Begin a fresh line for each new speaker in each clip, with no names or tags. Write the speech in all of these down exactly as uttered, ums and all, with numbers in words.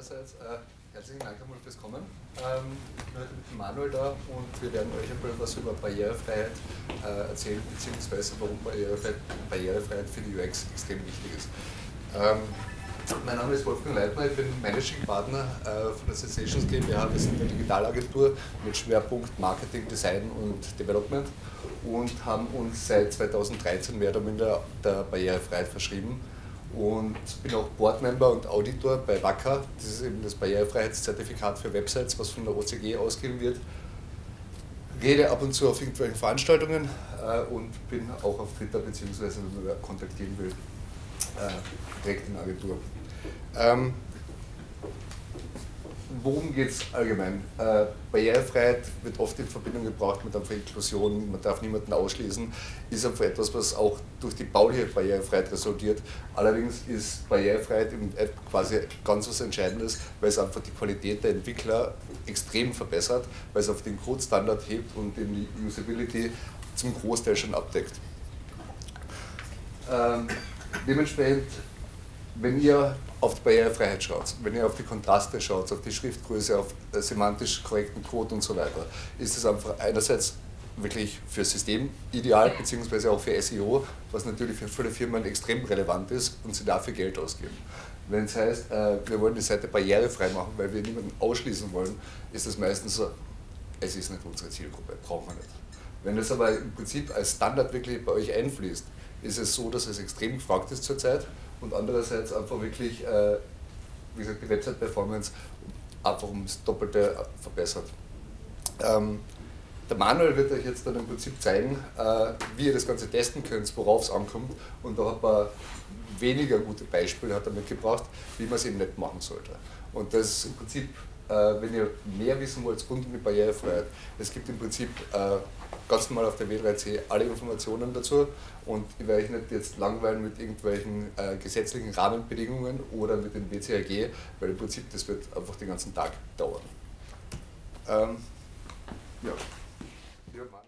meinerseits. Äh, herzlichen Dank einmal fürs Kommen. Ähm, ich bin heute mit dem Manuel da und wir werden euch ein bisschen was über Barrierefreiheit äh, erzählen, beziehungsweise warum Barrierefreiheit, Barrierefreiheit für die U X extrem wichtig ist. Ähm, mein Name ist Wolfgang Leitner, ich bin Managing Partner äh, von der Sensations GmbH. Wir sind eine Digitalagentur mit Schwerpunkt Marketing, Design und Development und haben uns seit zweitausenddreizehn mehr oder minder der Barrierefreiheit verschrieben. Und bin auch Boardmember und Auditor bei WACA. Das ist eben das Barrierefreiheitszertifikat für Websites, was von der O C G ausgegeben wird. Rede ab und zu auf irgendwelchen Veranstaltungen äh, und bin auch auf Twitter, beziehungsweise wenn man kontaktieren will, äh, direkt in der Agentur. Ähm, worum geht es allgemein? Äh, Barrierefreiheit wird oft in Verbindung gebracht mit einfach Inklusion, man darf niemanden ausschließen, ist einfach etwas, was auch durch die bauliche Barrierefreiheit resultiert. Allerdings ist Barrierefreiheit in App quasi ganz was Entscheidendes, weil es einfach die Qualität der Entwickler extrem verbessert, weil es auf den Code-Standard hebt und die Usability zum Großteil schon abdeckt. Ähm, dementsprechend, wenn ihr auf die Barrierefreiheit schaut, wenn ihr auf die Kontraste schaut, auf die Schriftgröße, auf semantisch korrekten Code und so weiter, ist es einfach einerseits wirklich für System ideal, beziehungsweise auch für S E O, was natürlich für viele Firmen extrem relevant ist und sie dafür Geld ausgeben. Wenn es heißt, wir wollen die Seite barrierefrei machen, weil wir niemanden ausschließen wollen, ist das meistens so, es ist nicht unsere Zielgruppe, brauchen wir nicht. Wenn das aber im Prinzip als Standard wirklich bei euch einfließt, ist es so, dass es extrem gefragt ist zurzeit und andererseits einfach wirklich, äh, wie gesagt, die Website-Performance einfach ums Doppelte verbessert. Ähm, der Manuel wird euch jetzt dann im Prinzip zeigen, äh, wie ihr das Ganze testen könnt, worauf es ankommt, und auch ein paar weniger gute Beispiele hat er mitgebracht, wie man es eben nicht machen sollte. Und das ist im Prinzip, äh, wenn ihr mehr wissen wollt rund um die Barrierefreiheit, es gibt im Prinzip äh, ganz normal auf der W drei C alle Informationen dazu, und ich werde euch nicht jetzt langweilen mit irgendwelchen äh, gesetzlichen Rahmenbedingungen oder mit dem W C A G, weil im Prinzip das wird einfach den ganzen Tag dauern. Ähm, ja. Ja, Manuel.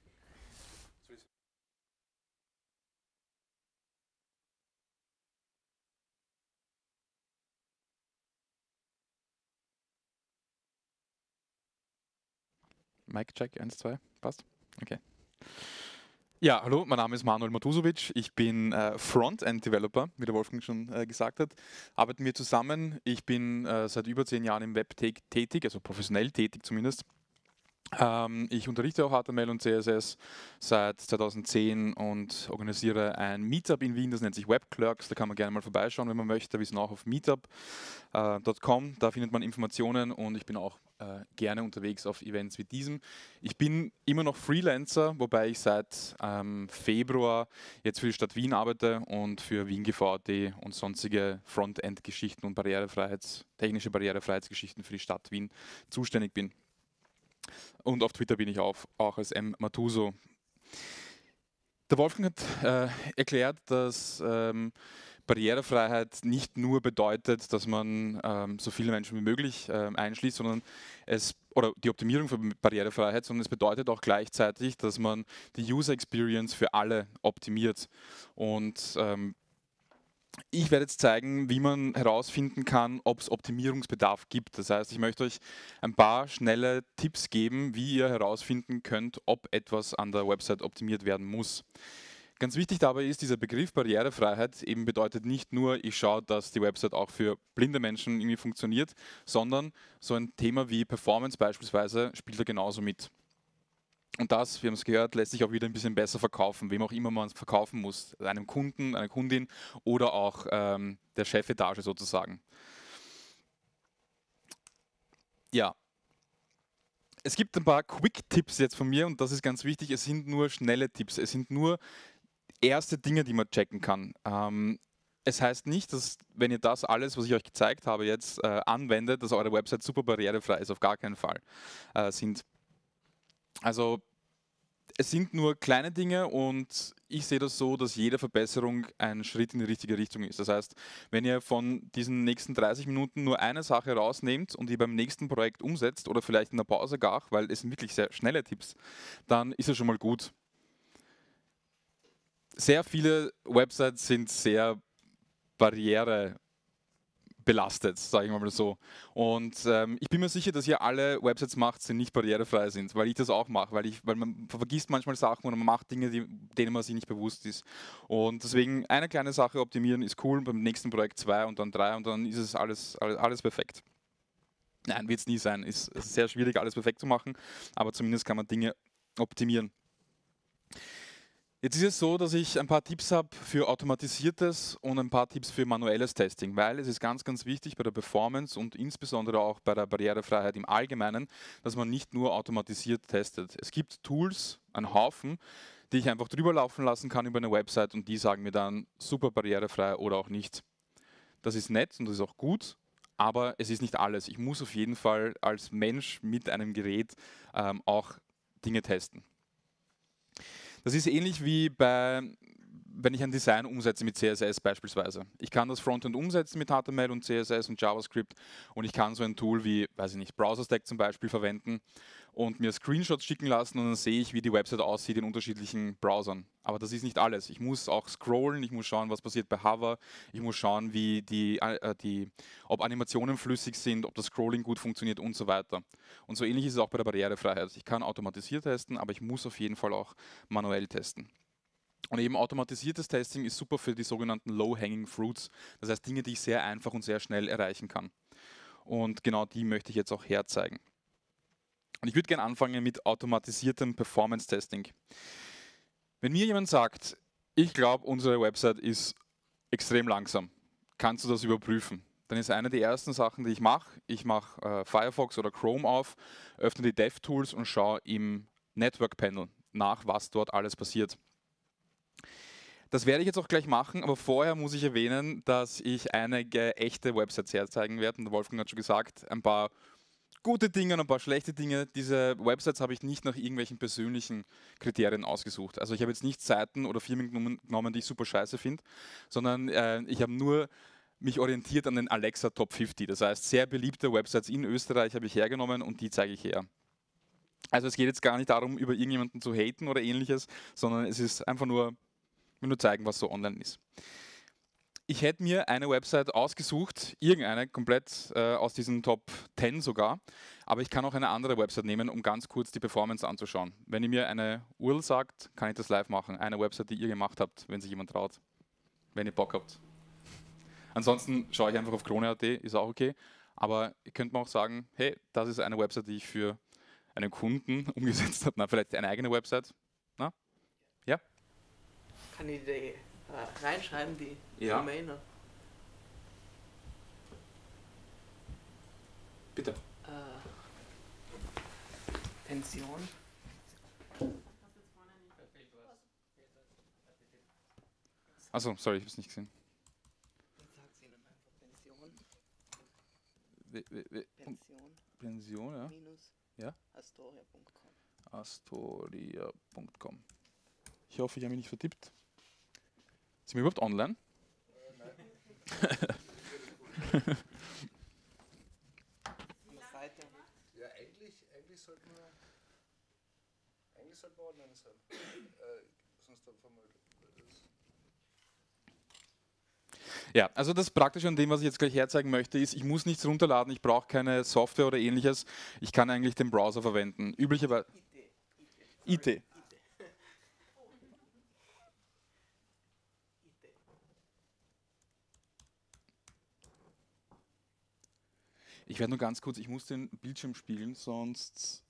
Mic check, eins, zwei, passt? Okay. Ja, hallo, mein Name ist Manuel Matusovic, ich bin äh, Frontend-Developer, wie der Wolfgang schon äh, gesagt hat. Arbeiten wir zusammen, ich bin äh, seit über zehn Jahren im Web tätig, also professionell tätig zumindest. Ähm, ich unterrichte auch H T M L und C S S seit zweitausendzehn und organisiere ein Meetup in Wien, das nennt sich Web Clerks, da kann man gerne mal vorbeischauen, wenn man möchte. Wir sind auch auf meetup punkt com, da findet man Informationen, und ich bin auch äh, gerne unterwegs auf Events wie diesem. Ich bin immer noch Freelancer, wobei ich seit ähm, Februar jetzt für die Stadt Wien arbeite und für Wien G V T und sonstige Frontend-Geschichten und Barrierefreiheits, technische Barrierefreiheitsgeschichten für die Stadt Wien zuständig bin. Und auf Twitter bin ich auch, auch als M. Matuso. Der Wolfgang hat äh, erklärt, dass ähm, Barrierefreiheit nicht nur bedeutet, dass man ähm, so viele Menschen wie möglich äh, einschließt, sondern es, oder die Optimierung für Barrierefreiheit, sondern es bedeutet auch gleichzeitig, dass man die User Experience für alle optimiert. Und ähm, ich werde jetzt zeigen, wie man herausfinden kann, ob es Optimierungsbedarf gibt. Das heißt, ich möchte euch ein paar schnelle Tipps geben, wie ihr herausfinden könnt, ob etwas an der Website optimiert werden muss. Ganz wichtig dabei ist, dieser Begriff Barrierefreiheit eben bedeutet nicht nur, ich schaue, dass die Website auch für blinde Menschen irgendwie funktioniert, sondern so ein Thema wie Performance beispielsweise spielt da genauso mit. Und das, wir haben es gehört, lässt sich auch wieder ein bisschen besser verkaufen, wem auch immer man es verkaufen muss, einem Kunden, einer Kundin oder auch ähm, der Chefetage sozusagen. Ja, es gibt ein paar Quick-Tipps jetzt von mir, und das ist ganz wichtig, es sind nur schnelle Tipps, es sind nur erste Dinge, die man checken kann. Ähm, es heißt nicht, dass, wenn ihr das alles, was ich euch gezeigt habe, jetzt äh, anwendet, dass eure Website super barrierefrei ist, auf gar keinen Fall äh, sind. Also es sind nur kleine Dinge, und ich sehe das so, dass jede Verbesserung ein Schritt in die richtige Richtung ist. Das heißt, wenn ihr von diesen nächsten dreißig Minuten nur eine Sache rausnehmt und die beim nächsten Projekt umsetzt oder vielleicht in der Pause gar, weil es sind wirklich sehr schnelle Tipps, dann ist es schon mal gut. Sehr viele Websites sind sehr barriere belastet, sage ich mal so. Und ähm, ich bin mir sicher, dass ihr alle Websites macht, die nicht barrierefrei sind, weil ich das auch mache, weil, ich, weil man vergisst manchmal Sachen oder man macht Dinge, die, denen man sich nicht bewusst ist. Und deswegen eine kleine Sache optimieren ist cool, beim nächsten Projekt zwei und dann drei und dann ist es alles, alles, alles perfekt. Nein, wird es nie sein. Ist, ist sehr schwierig, alles perfekt zu machen, aber zumindest kann man Dinge optimieren. Jetzt ist es so, dass ich ein paar Tipps habe für automatisiertes und ein paar Tipps für manuelles Testing, weil es ist ganz, ganz wichtig bei der Performance und insbesondere auch bei der Barrierefreiheit im Allgemeinen, dass man nicht nur automatisiert testet. Es gibt Tools, einen Haufen, die ich einfach drüber laufen lassen kann über eine Website und die sagen mir dann super barrierefrei oder auch nicht. Das ist nett und das ist auch gut, aber es ist nicht alles. Ich muss auf jeden Fall als Mensch mit einem Gerät ähm, auch Dinge testen. Das ist ähnlich wie bei, wenn ich ein Design umsetze mit C S S beispielsweise. Ich kann das Frontend umsetzen mit H T M L und C S S und JavaScript und ich kann so ein Tool wie, weiß ich nicht, BrowserStack zum Beispiel verwenden und mir Screenshots schicken lassen und dann sehe ich, wie die Website aussieht in unterschiedlichen Browsern. Aber das ist nicht alles. Ich muss auch scrollen, ich muss schauen, was passiert bei Hover, ich muss schauen, wie die, äh, die, ob Animationen flüssig sind, ob das Scrolling gut funktioniert und so weiter. Und so ähnlich ist es auch bei der Barrierefreiheit. Ich kann automatisiert testen, aber ich muss auf jeden Fall auch manuell testen. Und eben automatisiertes Testing ist super für die sogenannten Low-Hanging Fruits, das heißt Dinge, die ich sehr einfach und sehr schnell erreichen kann. Und genau die möchte ich jetzt auch herzeigen. Und ich würde gerne anfangen mit automatisiertem Performance-Testing. Wenn mir jemand sagt, ich glaube, unsere Website ist extrem langsam, kannst du das überprüfen? Dann ist eine der ersten Sachen, die ich mache, ich mache äh, Firefox oder Chrome auf, öffne die DevTools und schaue im Network Panel nach, was dort alles passiert. Das werde ich jetzt auch gleich machen, aber vorher muss ich erwähnen, dass ich einige echte Websites herzeigen werde. Und Wolfgang hat schon gesagt, ein paar gute Dinge und ein paar schlechte Dinge. Diese Websites habe ich nicht nach irgendwelchen persönlichen Kriterien ausgesucht. Also ich habe jetzt nicht Seiten oder Firmen genommen, die ich super scheiße finde, sondern äh, ich habe nur mich orientiert an den Alexa Top fünfzig. Das heißt, sehr beliebte Websites in Österreich habe ich hergenommen und die zeige ich her. Also es geht jetzt gar nicht darum, über irgendjemanden zu haten oder ähnliches, sondern es ist einfach nur, nur zeigen, was so online ist. Ich hätte mir eine Website ausgesucht, irgendeine, komplett äh, aus diesen Top zehn sogar, aber ich kann auch eine andere Website nehmen, um ganz kurz die Performance anzuschauen. Wenn ihr mir eine U R L sagt, kann ich das live machen. Eine Website, die ihr gemacht habt, wenn sich jemand traut, wenn ihr Bock habt. Ansonsten schaue ich einfach auf krone punkt at, ist auch okay, aber ihr könnt mir auch sagen, hey, das ist eine Website, die ich für einen Kunden umgesetzt habe. Na, vielleicht eine eigene Website. Na? Ja?
Kann ich die Uh, reinschreiben, die
ja.
Domainer.
Bitte.
Uh, Pension.
Achso, sorry, ich habe es nicht gesehen.
Sag's Ihnen einfach Pension.
We, we, we,
Pension.
Pension, ja.
Minus
Ja?
Astoria punkt com.
Astoria punkt com. Ich hoffe, ich habe mich nicht vertippt. Sind wir überhaupt online?
Äh, nein.
An der Seite.
Ja, eigentlich, eigentlich sollten wir eigentlich sollten wir online sein. Äh, sonst dann vermögen.
Ja, also das Praktische an dem, was ich jetzt gleich herzeigen möchte, ist, ich muss nichts runterladen, ich brauche keine Software oder ähnliches. Ich kann eigentlich den Browser verwenden. Üblicherweise I T. I T. Ich werde nur ganz kurz, ich muss den Bildschirm spiegeln, sonst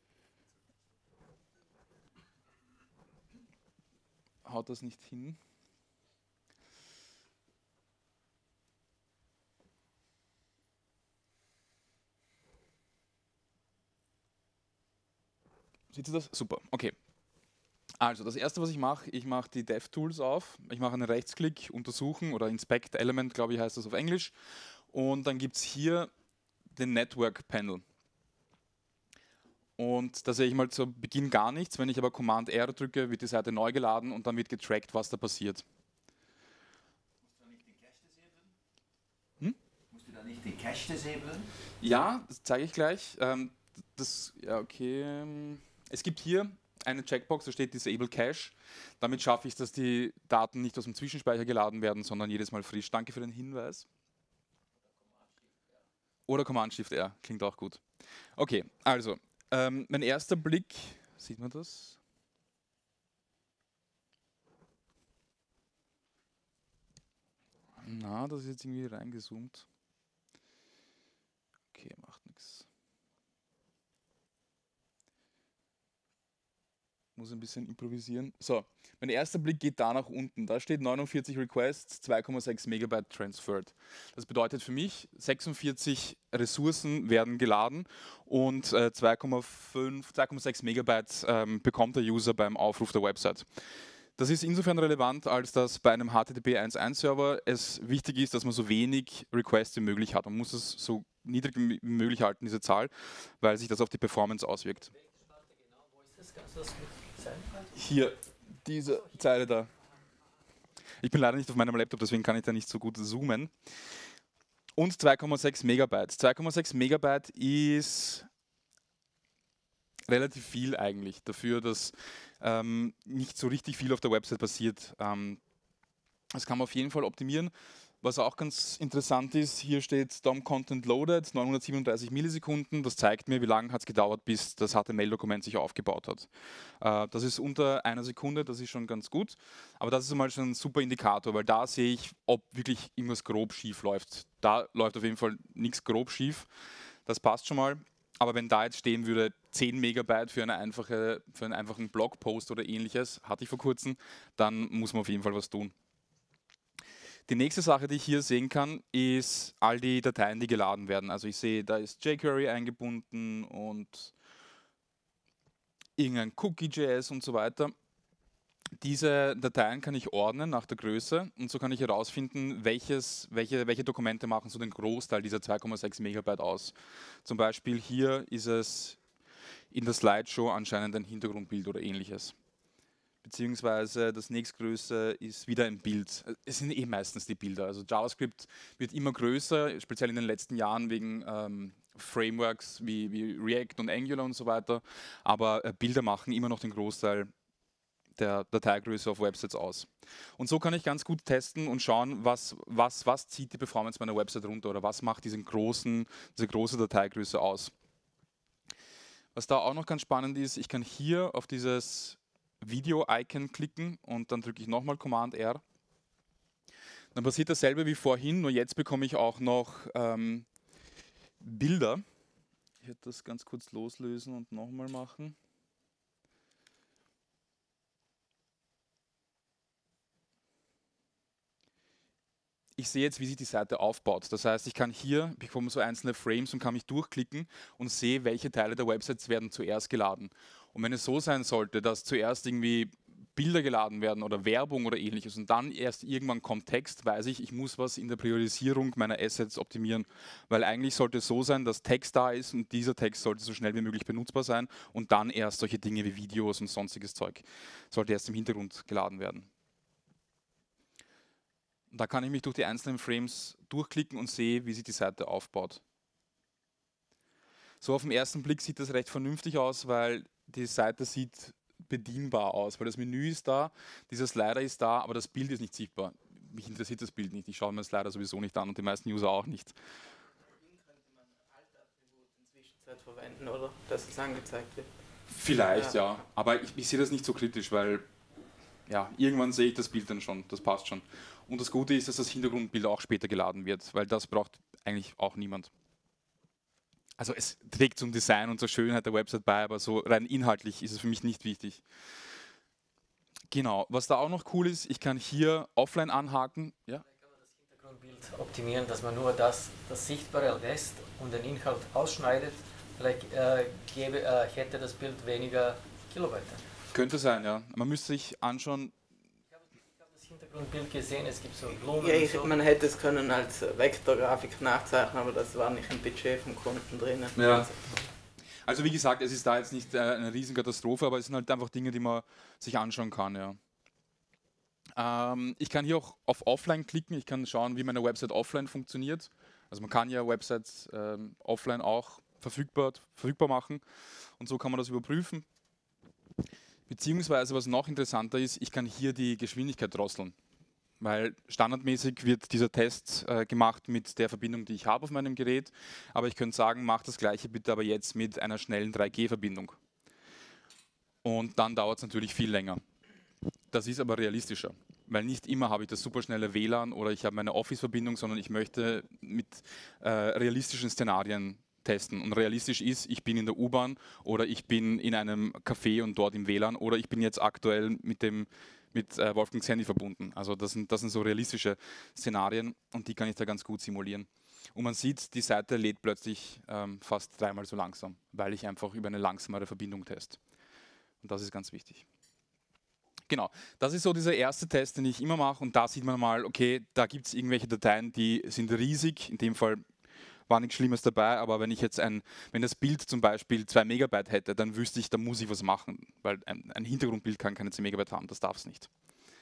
haut das nicht hin. Seht ihr das? Super, okay. Also das erste, was ich mache, ich mache die DevTools auf, ich mache einen Rechtsklick, untersuchen oder Inspect Element, glaube ich, heißt das auf Englisch. Und dann gibt es hier den Network Panel. Und da sehe ich mal zu Beginn gar nichts. Wenn ich aber Command R drücke, wird die Seite neu geladen und dann wird getrackt, was da passiert.
Musst du da nicht die Cache säbeln?
Hm?
Musst du da nicht die Cache säbeln?
Ja, das zeige ich gleich. Ähm, das, ja, okay. Es gibt hier eine Checkbox, da steht Disable Cache. Damit schaffe ich, dass die Daten nicht aus dem Zwischenspeicher geladen werden, sondern jedes Mal frisch. Danke für den Hinweis. Oder Command-Shift-R, klingt auch gut. Okay, also, ähm, mein erster Blick, sieht man das? Na, das ist jetzt irgendwie reingezoomt. Okay, macht nichts. Muss ein bisschen improvisieren. So, mein erster Blick geht da nach unten. Da steht neunundvierzig Requests, zwei Komma sechs Megabyte transferred. Das bedeutet für mich, sechsundvierzig Ressourcen werden geladen und äh, zwei Komma fünf, zwei Komma sechs Megabyte ähm, bekommt der User beim Aufruf der Website. Das ist insofern relevant, als dass bei einem H T T P eins Punkt eins Server es wichtig ist, dass man so wenig Requests wie möglich hat. Man muss es so niedrig wie möglich halten, diese Zahl, weil sich das auf die Performance auswirkt. Hier, diese Zeile da. Ich bin leider nicht auf meinem Laptop, deswegen kann ich da nicht so gut zoomen. Und zwei Komma sechs Megabyte. zwei Komma sechs Megabyte ist relativ viel eigentlich dafür, dass ähm, nicht so richtig viel auf der Website passiert. Ähm, das kann man auf jeden Fall optimieren. Was auch ganz interessant ist, hier steht D O M Content Loaded, neunhundertsiebenunddreißig Millisekunden. Das zeigt mir, wie lange hat es gedauert, bis das H T M L-Dokument sich aufgebaut hat. Äh, das ist unter einer Sekunde, das ist schon ganz gut. Aber das ist einmal schon ein super Indikator, weil da sehe ich, ob wirklich irgendwas grob schief läuft. Da läuft auf jeden Fall nichts grob schief. Das passt schon mal. Aber wenn da jetzt stehen würde, zehn Megabyte für, eine einfache, für einen einfachen Blogpost oder ähnliches, hatte ich vor kurzem, dann muss man auf jeden Fall was tun. Die nächste Sache, die ich hier sehen kann, ist all die Dateien, die geladen werden. Also ich sehe, da ist jQuery eingebunden und irgendein Cookie Punkt J S und so weiter. Diese Dateien kann ich ordnen nach der Größe und so kann ich herausfinden, welches, welche, welche Dokumente machen so den Großteil dieser zwei Komma sechs Megabyte aus. Zum Beispiel hier ist es in der Slideshow anscheinend ein Hintergrundbild oder ähnliches. Beziehungsweise das nächstgrößte ist wieder ein Bild. Es sind eh meistens die Bilder. Also JavaScript wird immer größer, speziell in den letzten Jahren wegen ähm, Frameworks wie, wie React und Angular und so weiter. Aber äh, Bilder machen immer noch den Großteil der Dateigröße auf Websites aus. Und so kann ich ganz gut testen und schauen, was, was, was zieht die Performance meiner Website runter oder was macht diesen großen, diese große Dateigröße aus. Was da auch noch ganz spannend ist, ich kann hier auf dieses Video-Icon klicken und dann drücke ich nochmal Command R. Dann passiert dasselbe wie vorhin, nur jetzt bekomme ich auch noch ähm, Bilder. Ich werde das ganz kurz loslösen und nochmal machen. Ich sehe jetzt, wie sich die Seite aufbaut. Das heißt, ich kann hier, ich bekomme so einzelne Frames und kann mich durchklicken und sehe, welche Teile der Websites werden zuerst geladen. Und wenn es so sein sollte, dass zuerst irgendwie Bilder geladen werden oder Werbung oder ähnliches und dann erst irgendwann kommt Text, weiß ich, ich muss was in der Priorisierung meiner Assets optimieren. Weil eigentlich sollte es so sein, dass Text da ist und dieser Text sollte so schnell wie möglich benutzbar sein und dann erst solche Dinge wie Videos und sonstiges Zeug sollte erst im Hintergrund geladen werden. Da kann ich mich durch die einzelnen Frames durchklicken und sehe, wie sich die Seite aufbaut. So auf den ersten Blick sieht das recht vernünftig aus, weil die Seite sieht bedienbar aus, weil das Menü ist da, dieser Slider ist da, aber das Bild ist nicht sichtbar. Mich interessiert das Bild nicht, ich schaue mir den Slider sowieso nicht an und die meisten User auch nicht.
Könnte man Alt-Attribut in der Zwischenzeit verwenden, oder? Dass es angezeigt wird.
Vielleicht, ja,
ja.
aber ich, ich sehe das nicht so kritisch, weil ja, irgendwann sehe ich das Bild dann schon, das passt schon. Und das Gute ist, dass das Hintergrundbild auch später geladen wird, weil das braucht eigentlich auch niemand. Also es trägt zum Design und zur Schönheit der Website bei, aber so rein inhaltlich ist es für mich nicht wichtig. Genau, was da auch noch cool ist, ich kann hier offline anhaken. Ja?
Vielleicht kann man das Hintergrundbild optimieren, dass man nur das, das Sichtbare lässt und den Inhalt ausschneidet. Vielleicht äh, gäbe, äh, hätte das Bild weniger Kilobyte.
Könnte sein, ja. Man müsste sich anschauen.
Ich habe hab das Hintergrundbild gesehen, es gibt so Blumen
Ja,
und
ich,
so.
man hätte es können als Vektorgrafik nachzeichnen, aber das war nicht im Budget vom Kunden drin.
Ja. Also wie gesagt, es ist da jetzt nicht äh, eine Riesenkatastrophe, aber es sind halt einfach Dinge, die man sich anschauen kann. Ja. Ähm, ich kann hier auch auf Offline klicken, ich kann schauen, wie meine Website offline funktioniert. Also man kann ja Websites ähm, offline auch verfügbar, verfügbar machen und so kann man das überprüfen. Beziehungsweise, was noch interessanter ist, ich kann hier die Geschwindigkeit drosseln. weil standardmäßig wird dieser Test äh, gemacht mit der Verbindung, die ich habe auf meinem Gerät, aber ich könnte sagen, macht das gleiche bitte aber jetzt mit einer schnellen drei G Verbindung. Und dann dauert es natürlich viel länger. Das ist aber realistischer, weil nicht immer habe ich das superschnelle W L A N oder ich habe meine Office-Verbindung, sondern ich möchte mit äh, realistischen Szenarien testen. Und realistisch ist, ich bin in der U-Bahn oder ich bin in einem Café und dort im W L A N oder ich bin jetzt aktuell mit dem mit äh, Wolfgangs Handy verbunden. Also das sind, das sind so realistische Szenarien und die kann ich da ganz gut simulieren. Und man sieht, die Seite lädt plötzlich ähm, fast dreimal so langsam, weil ich einfach über eine langsamere Verbindung teste. Und das ist ganz wichtig. Genau, das ist so dieser erste Test, den ich immer mache und da sieht man mal, okay, da gibt es irgendwelche Dateien, die sind riesig, in dem Fall war nichts Schlimmes dabei, aber wenn ich jetzt ein, wenn das Bild zum Beispiel zwei Megabyte hätte, dann wüsste ich, da muss ich was machen, weil ein, ein Hintergrundbild kann keine zwei Megabyte haben, das darf es nicht.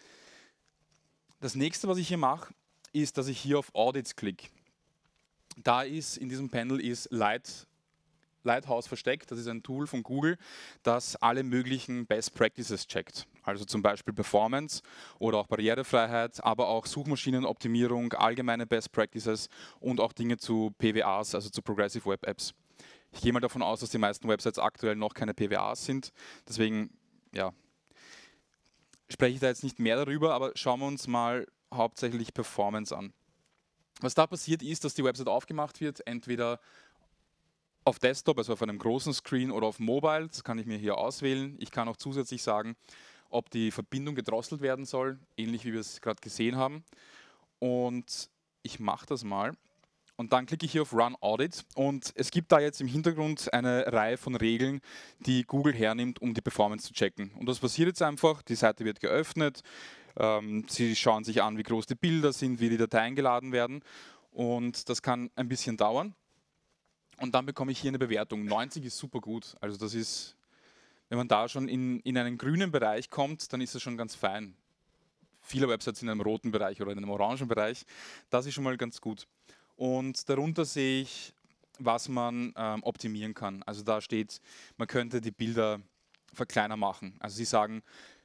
Das nächste, was ich hier mache, ist, dass ich hier auf Audits klicke. Da ist in diesem Panel ist Light, Lighthouse versteckt, das ist ein Tool von Google, das alle möglichen Best Practices checkt. Also zum Beispiel Performance oder auch Barrierefreiheit, aber auch Suchmaschinenoptimierung, allgemeine Best Practices und auch Dinge zu P W As, also zu Progressive Web Apps. Ich gehe mal davon aus, dass die meisten Websites aktuell noch keine P W As sind, deswegen ja, spreche ich da jetzt nicht mehr darüber, aber schauen wir uns mal hauptsächlich Performance an. Was da passiert ist, dass die Website aufgemacht wird, entweder auf Desktop, also auf einem großen Screen oder auf Mobile, das kann ich mir hier auswählen. Ich kann auch zusätzlich sagen, ob die Verbindung gedrosselt werden soll, ähnlich wie wir es gerade gesehen haben. Und ich mache das mal. Und dann klicke ich hier auf Run Audit und es gibt da jetzt im Hintergrund eine Reihe von Regeln, die Google hernimmt, um die Performance zu checken. Und das passiert jetzt einfach, die Seite wird geöffnet, ähm, Sie schauen sich an, wie groß die Bilder sind, wie die Dateien geladen werden und das kann ein bisschen dauern. Und dann bekomme ich hier eine Bewertung. neunzig ist super gut, also das ist... Wenn man da schon in, in einen grünen Bereich kommt, dann ist das schon ganz fein. Viele Websites sind in einem roten Bereich oder in einem orangen Bereich. Das ist schon mal ganz gut. Und darunter sehe ich, was man ähm, optimieren kann. Also da steht, man könnte die Bilder verkleiner machen. Also Sie sagen,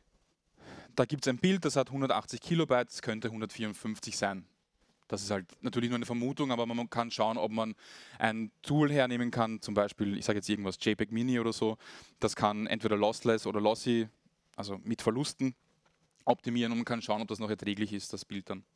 da gibt es ein Bild, das hat hundertachtzig Kilobyte, das könnte hundertvierundfünfzig sein. Das ist halt natürlich nur eine Vermutung, aber man kann schauen, ob man ein Tool hernehmen kann, zum Beispiel, ich sage jetzt irgendwas, JPEG Mini oder so, das kann entweder lossless oder lossy, also mit Verlusten, optimieren und man kann schauen, ob das noch erträglich ist, das Bild dann.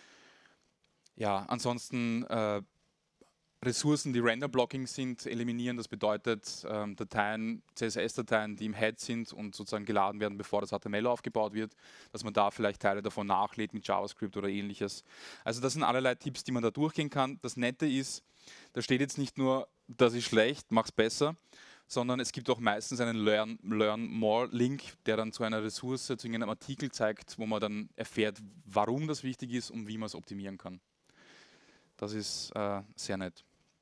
Ja, ansonsten äh, Ressourcen, die Render-Blocking sind, eliminieren. Das bedeutet ähm, Dateien, C S S-Dateien, die im Head sind und sozusagen geladen werden, bevor das H T M L aufgebaut wird, dass man da vielleicht Teile davon nachlädt mit JavaScript oder ähnliches. Also das sind allerlei Tipps, die man da durchgehen kann. Das Nette ist, da steht jetzt nicht nur, das ist schlecht, mach's besser, sondern es gibt auch meistens einen Learn, Learn More-Link, der dann zu einer Ressource, zu irgendeinem Artikel zeigt, wo man dann erfährt, warum das wichtig ist und wie man es optimieren kann. Das ist äh, sehr nett.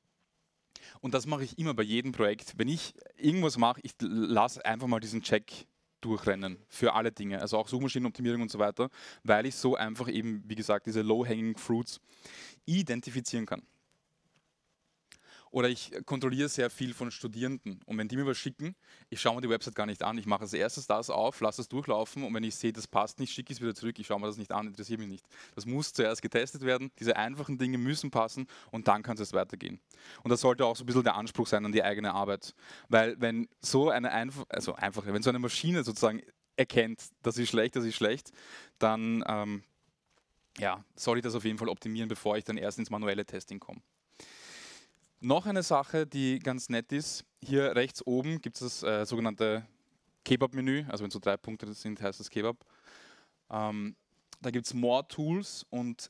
Und das mache ich immer bei jedem Projekt. Wenn ich irgendwas mache, ich lasse einfach mal diesen Check durchrennen für alle Dinge, also auch Suchmaschinenoptimierung und so weiter, weil ich so einfach eben, wie gesagt, diese Low-Hanging Fruits identifizieren kann. Oder ich kontrolliere sehr viel von Studierenden und wenn die mir was schicken, ich schaue mir die Website gar nicht an, ich mache als erstes das auf, lasse es durchlaufen und wenn ich sehe, das passt nicht, schicke ich es wieder zurück, ich schaue mir das nicht an, interessiert mich nicht. Das muss zuerst getestet werden, diese einfachen Dinge müssen passen und dann kann es weitergehen. Und das sollte auch so ein bisschen der Anspruch sein an die eigene Arbeit, weil wenn so eine einfach, also einfache, wenn so eine Maschine sozusagen erkennt, das ist schlecht, das ist schlecht, dann ähm, ja, soll ich das auf jeden Fall optimieren, bevor ich dann erst ins manuelle Testing komme. Noch eine Sache, die ganz nett ist, hier rechts oben gibt es das äh, sogenannte Kebab-Menü, also wenn so drei Punkte sind, heißt das Kebab. Ähm, da gibt es More Tools und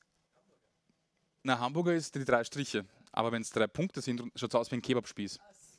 na, Hamburger ist die drei Striche, aber wenn es drei Punkte sind, schaut es aus wie ein Kebabspieß.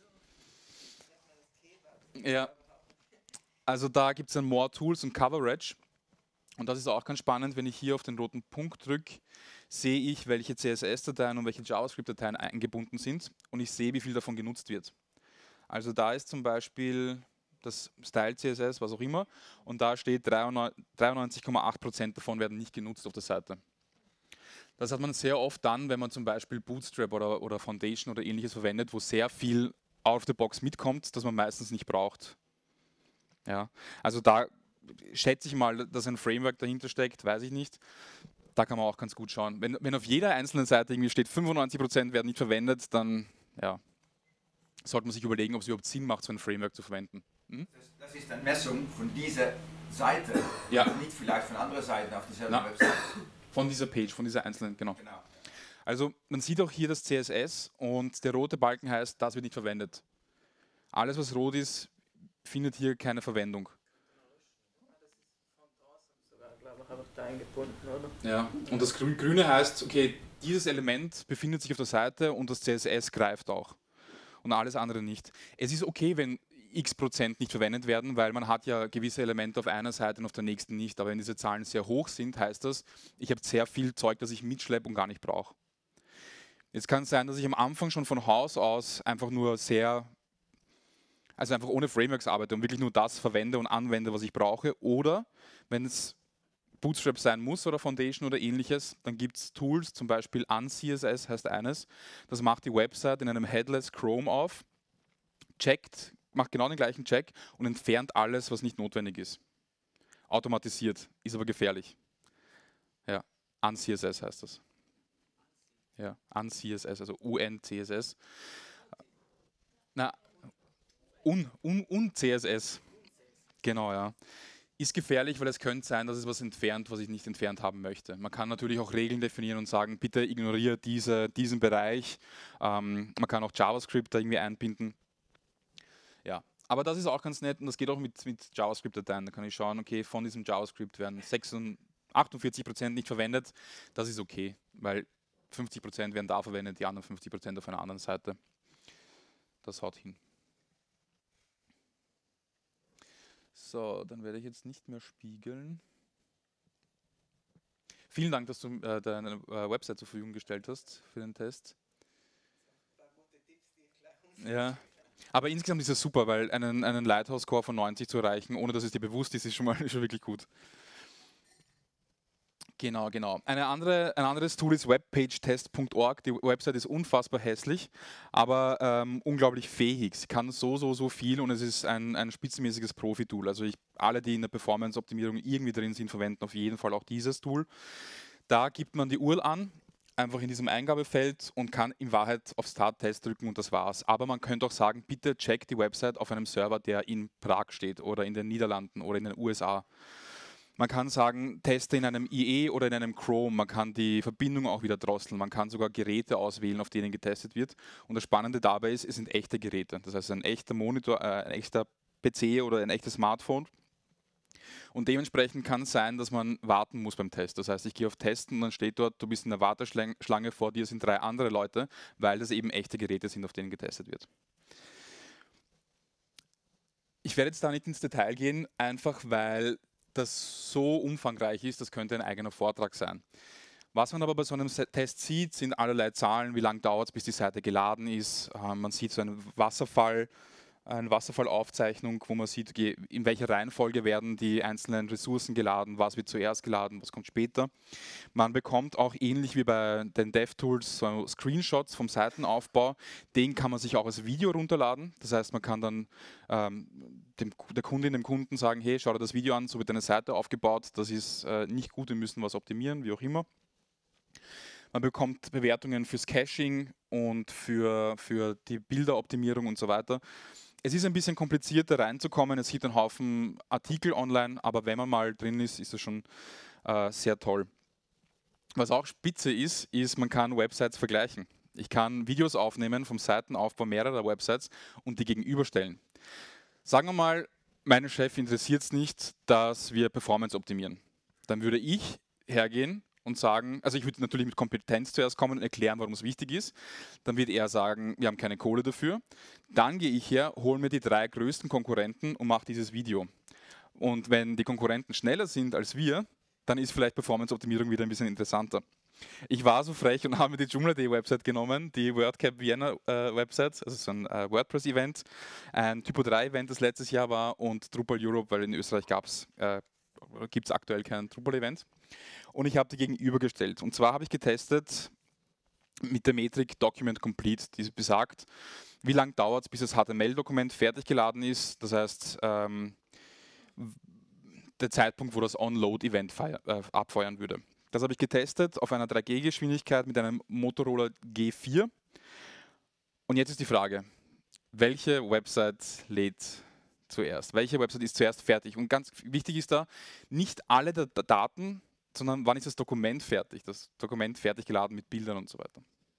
Ja, also da gibt es dann More Tools und Coverage. Und das ist auch ganz spannend, wenn ich hier auf den roten Punkt drücke, sehe ich, welche C S S-Dateien und welche JavaScript-Dateien eingebunden sind und ich sehe, wie viel davon genutzt wird. Also da ist zum Beispiel das Style C S S, was auch immer, und da steht dreiundneunzig Komma acht Prozent davon werden nicht genutzt auf der Seite. Das hat man sehr oft dann, wenn man zum Beispiel Bootstrap oder, oder Foundation oder ähnliches verwendet, wo sehr viel out of the box mitkommt, das man meistens nicht braucht. Ja, also da schätze ich mal, dass ein Framework dahinter steckt, weiß ich nicht. Da kann man auch ganz gut schauen. Wenn, wenn auf jeder einzelnen Seite irgendwie steht, fünfundneunzig Prozent werden nicht verwendet, dann ja, sollte man sich überlegen, ob es überhaupt Sinn macht, so ein Framework zu verwenden. Hm?
Das, das ist eine Messung von dieser Seite,
Ja.
nicht vielleicht von anderen Seiten auf derselben
Na.
Website.
Von dieser Page, von dieser einzelnen, genau.
Genau.
Also man sieht auch hier das C S S und der rote Balken heißt, das wird nicht verwendet. Alles, was rot ist, findet hier keine Verwendung.
Sogar, glaube ich, habe ich da eingebunden, oder?
Ja, und das Grü- Grüne heißt, okay, dieses Element befindet sich auf der Seite und das C S S greift auch. Und alles andere nicht. Es ist okay, wenn x Prozent nicht verwendet werden, weil man hat ja gewisse Elemente auf einer Seite und auf der nächsten nicht. Aber wenn diese Zahlen sehr hoch sind, heißt das, ich habe sehr viel Zeug, das ich mitschleppe und gar nicht brauche. Jetzt kann es sein, dass ich am Anfang schon von Haus aus einfach nur sehr, also einfach ohne Frameworks arbeite und wirklich nur das verwende und anwende, was ich brauche. Oder wenn es Bootstrap sein muss oder Foundation oder ähnliches, dann gibt es Tools, zum Beispiel UnCSS heißt eines, das macht die Website in einem Headless Chrome auf, checkt, macht genau den gleichen Check und entfernt alles, was nicht notwendig ist. Automatisiert, ist aber gefährlich. Ja, UnCSS heißt das. Ja, UnCSS, also U N C S S. Na, Un, Un, Un C S S. Genau, ja. Ist gefährlich, weil es könnte sein, dass es was entfernt, was ich nicht entfernt haben möchte. Man kann natürlich auch Regeln definieren und sagen, bitte ignoriere diese, diesen Bereich. Ähm, man kann auch JavaScript da irgendwie einbinden. Ja, aber das ist auch ganz nett und das geht auch mit, mit JavaScript-Dateien. Da kann ich schauen, okay, von diesem JavaScript werden achtundvierzig Prozent nicht verwendet. Das ist okay, weil fünfzig Prozent werden da verwendet, die anderen fünfzig Prozent auf einer anderen Seite. Das haut hin. So, dann werde ich jetzt nicht mehr spiegeln. Vielen Dank, dass du äh, deine äh, Website zur Verfügung gestellt hast für den Test. Ja, aber insgesamt ist es super, weil einen, einen Lighthouse-Score von neunzig zu erreichen, ohne dass es dir bewusst ist, ist schon mal schon wirklich gut. Genau, genau. Eine andere, ein anderes Tool ist webpagetest punkt org. Die Website ist unfassbar hässlich, aber ähm, unglaublich fähig. Sie kann so, so, so viel und es ist ein, ein spitzenmäßiges Profi-Tool. Also ich, alle, die in der Performance-Optimierung irgendwie drin sind, verwenden auf jeden Fall auch dieses Tool. Da gibt man die U R L an, einfach in diesem Eingabefeld und kann in Wahrheit auf Start-Test drücken und das war's. Aber man könnte auch sagen, bitte check die Website auf einem Server, der in Prag steht oder in den Niederlanden oder in den U S A. Man kann sagen, teste in einem I E oder in einem Chrome, man kann die Verbindung auch wieder drosseln, man kann sogar Geräte auswählen, auf denen getestet wird. Und das Spannende dabei ist, es sind echte Geräte. Das heißt, ein echter Monitor, äh, ein echter P C oder ein echtes Smartphone. Und dementsprechend kann es sein, dass man warten muss beim Test. Das heißt, ich gehe auf Testen und dann steht dort, du bist in der Warteschlange, vor dir sind drei andere Leute, weil das eben echte Geräte sind, auf denen getestet wird. Ich werde jetzt da nicht ins Detail gehen, einfach weil das so umfangreich ist, das könnte ein eigener Vortrag sein. Was man aber bei so einem Test sieht, sind allerlei Zahlen, wie lange dauert es, bis die Seite geladen ist. Man sieht so einen Wasserfall, eine Wasserfallaufzeichnung, wo man sieht, okay, in welcher Reihenfolge werden die einzelnen Ressourcen geladen, was wird zuerst geladen, was kommt später. Man bekommt auch ähnlich wie bei den DevTools so Screenshots vom Seitenaufbau. Den kann man sich auch als Video runterladen. Das heißt, man kann dann ähm, dem, der Kundin, dem Kunden sagen, hey, schau dir das Video an, so wird deine Seite aufgebaut, das ist äh, nicht gut, wir müssen was optimieren, wie auch immer. Man bekommt Bewertungen fürs Caching und für, für die Bilderoptimierung und so weiter. Es ist ein bisschen komplizierter reinzukommen, es gibt einen Haufen Artikel online, aber wenn man mal drin ist, ist es schon äh, sehr toll. Was auch spitze ist, ist, man kann Websites vergleichen. Ich kann Videos aufnehmen vom Seitenaufbau mehrerer Websites und die gegenüberstellen. Sagen wir mal, meinen Chef interessiert es nicht, dass wir Performance optimieren. Dann würde ich hergehen und sagen, also ich würde natürlich mit Kompetenz zuerst kommen und erklären, warum es wichtig ist. Dann wird er sagen, wir haben keine Kohle dafür. Dann gehe ich her, hole mir die drei größten Konkurrenten und mache dieses Video. Und wenn die Konkurrenten schneller sind als wir, dann ist vielleicht Performance-Optimierung wieder ein bisschen interessanter. Ich war so frech und habe mir die Joomla.de-Website genommen, die WordCamp Vienna-Website, äh, also so ein äh, WordPress-Event, ein Typo drei Event, das letztes Jahr war, und Drupal Europe, weil in Österreich gab's, äh, gibt es aktuell kein Drupal-Event. Und ich habe die gegenübergestellt. Und zwar habe ich getestet mit der Metrik Document Complete, die besagt, wie lange dauert es, bis das H T M L-Dokument fertig geladen ist. Das heißt, ähm, der Zeitpunkt, wo das On-Load-Event äh, abfeuern würde. Das habe ich getestet auf einer drei G Geschwindigkeit mit einem Motorola G vier. Und jetzt ist die Frage, welche Website lädt zuerst? Welche Website ist zuerst fertig? Und ganz wichtig ist da, nicht alle der Daten, sondern wann ist das Dokument fertig? Das Dokument fertig geladen mit Bildern und so weiter.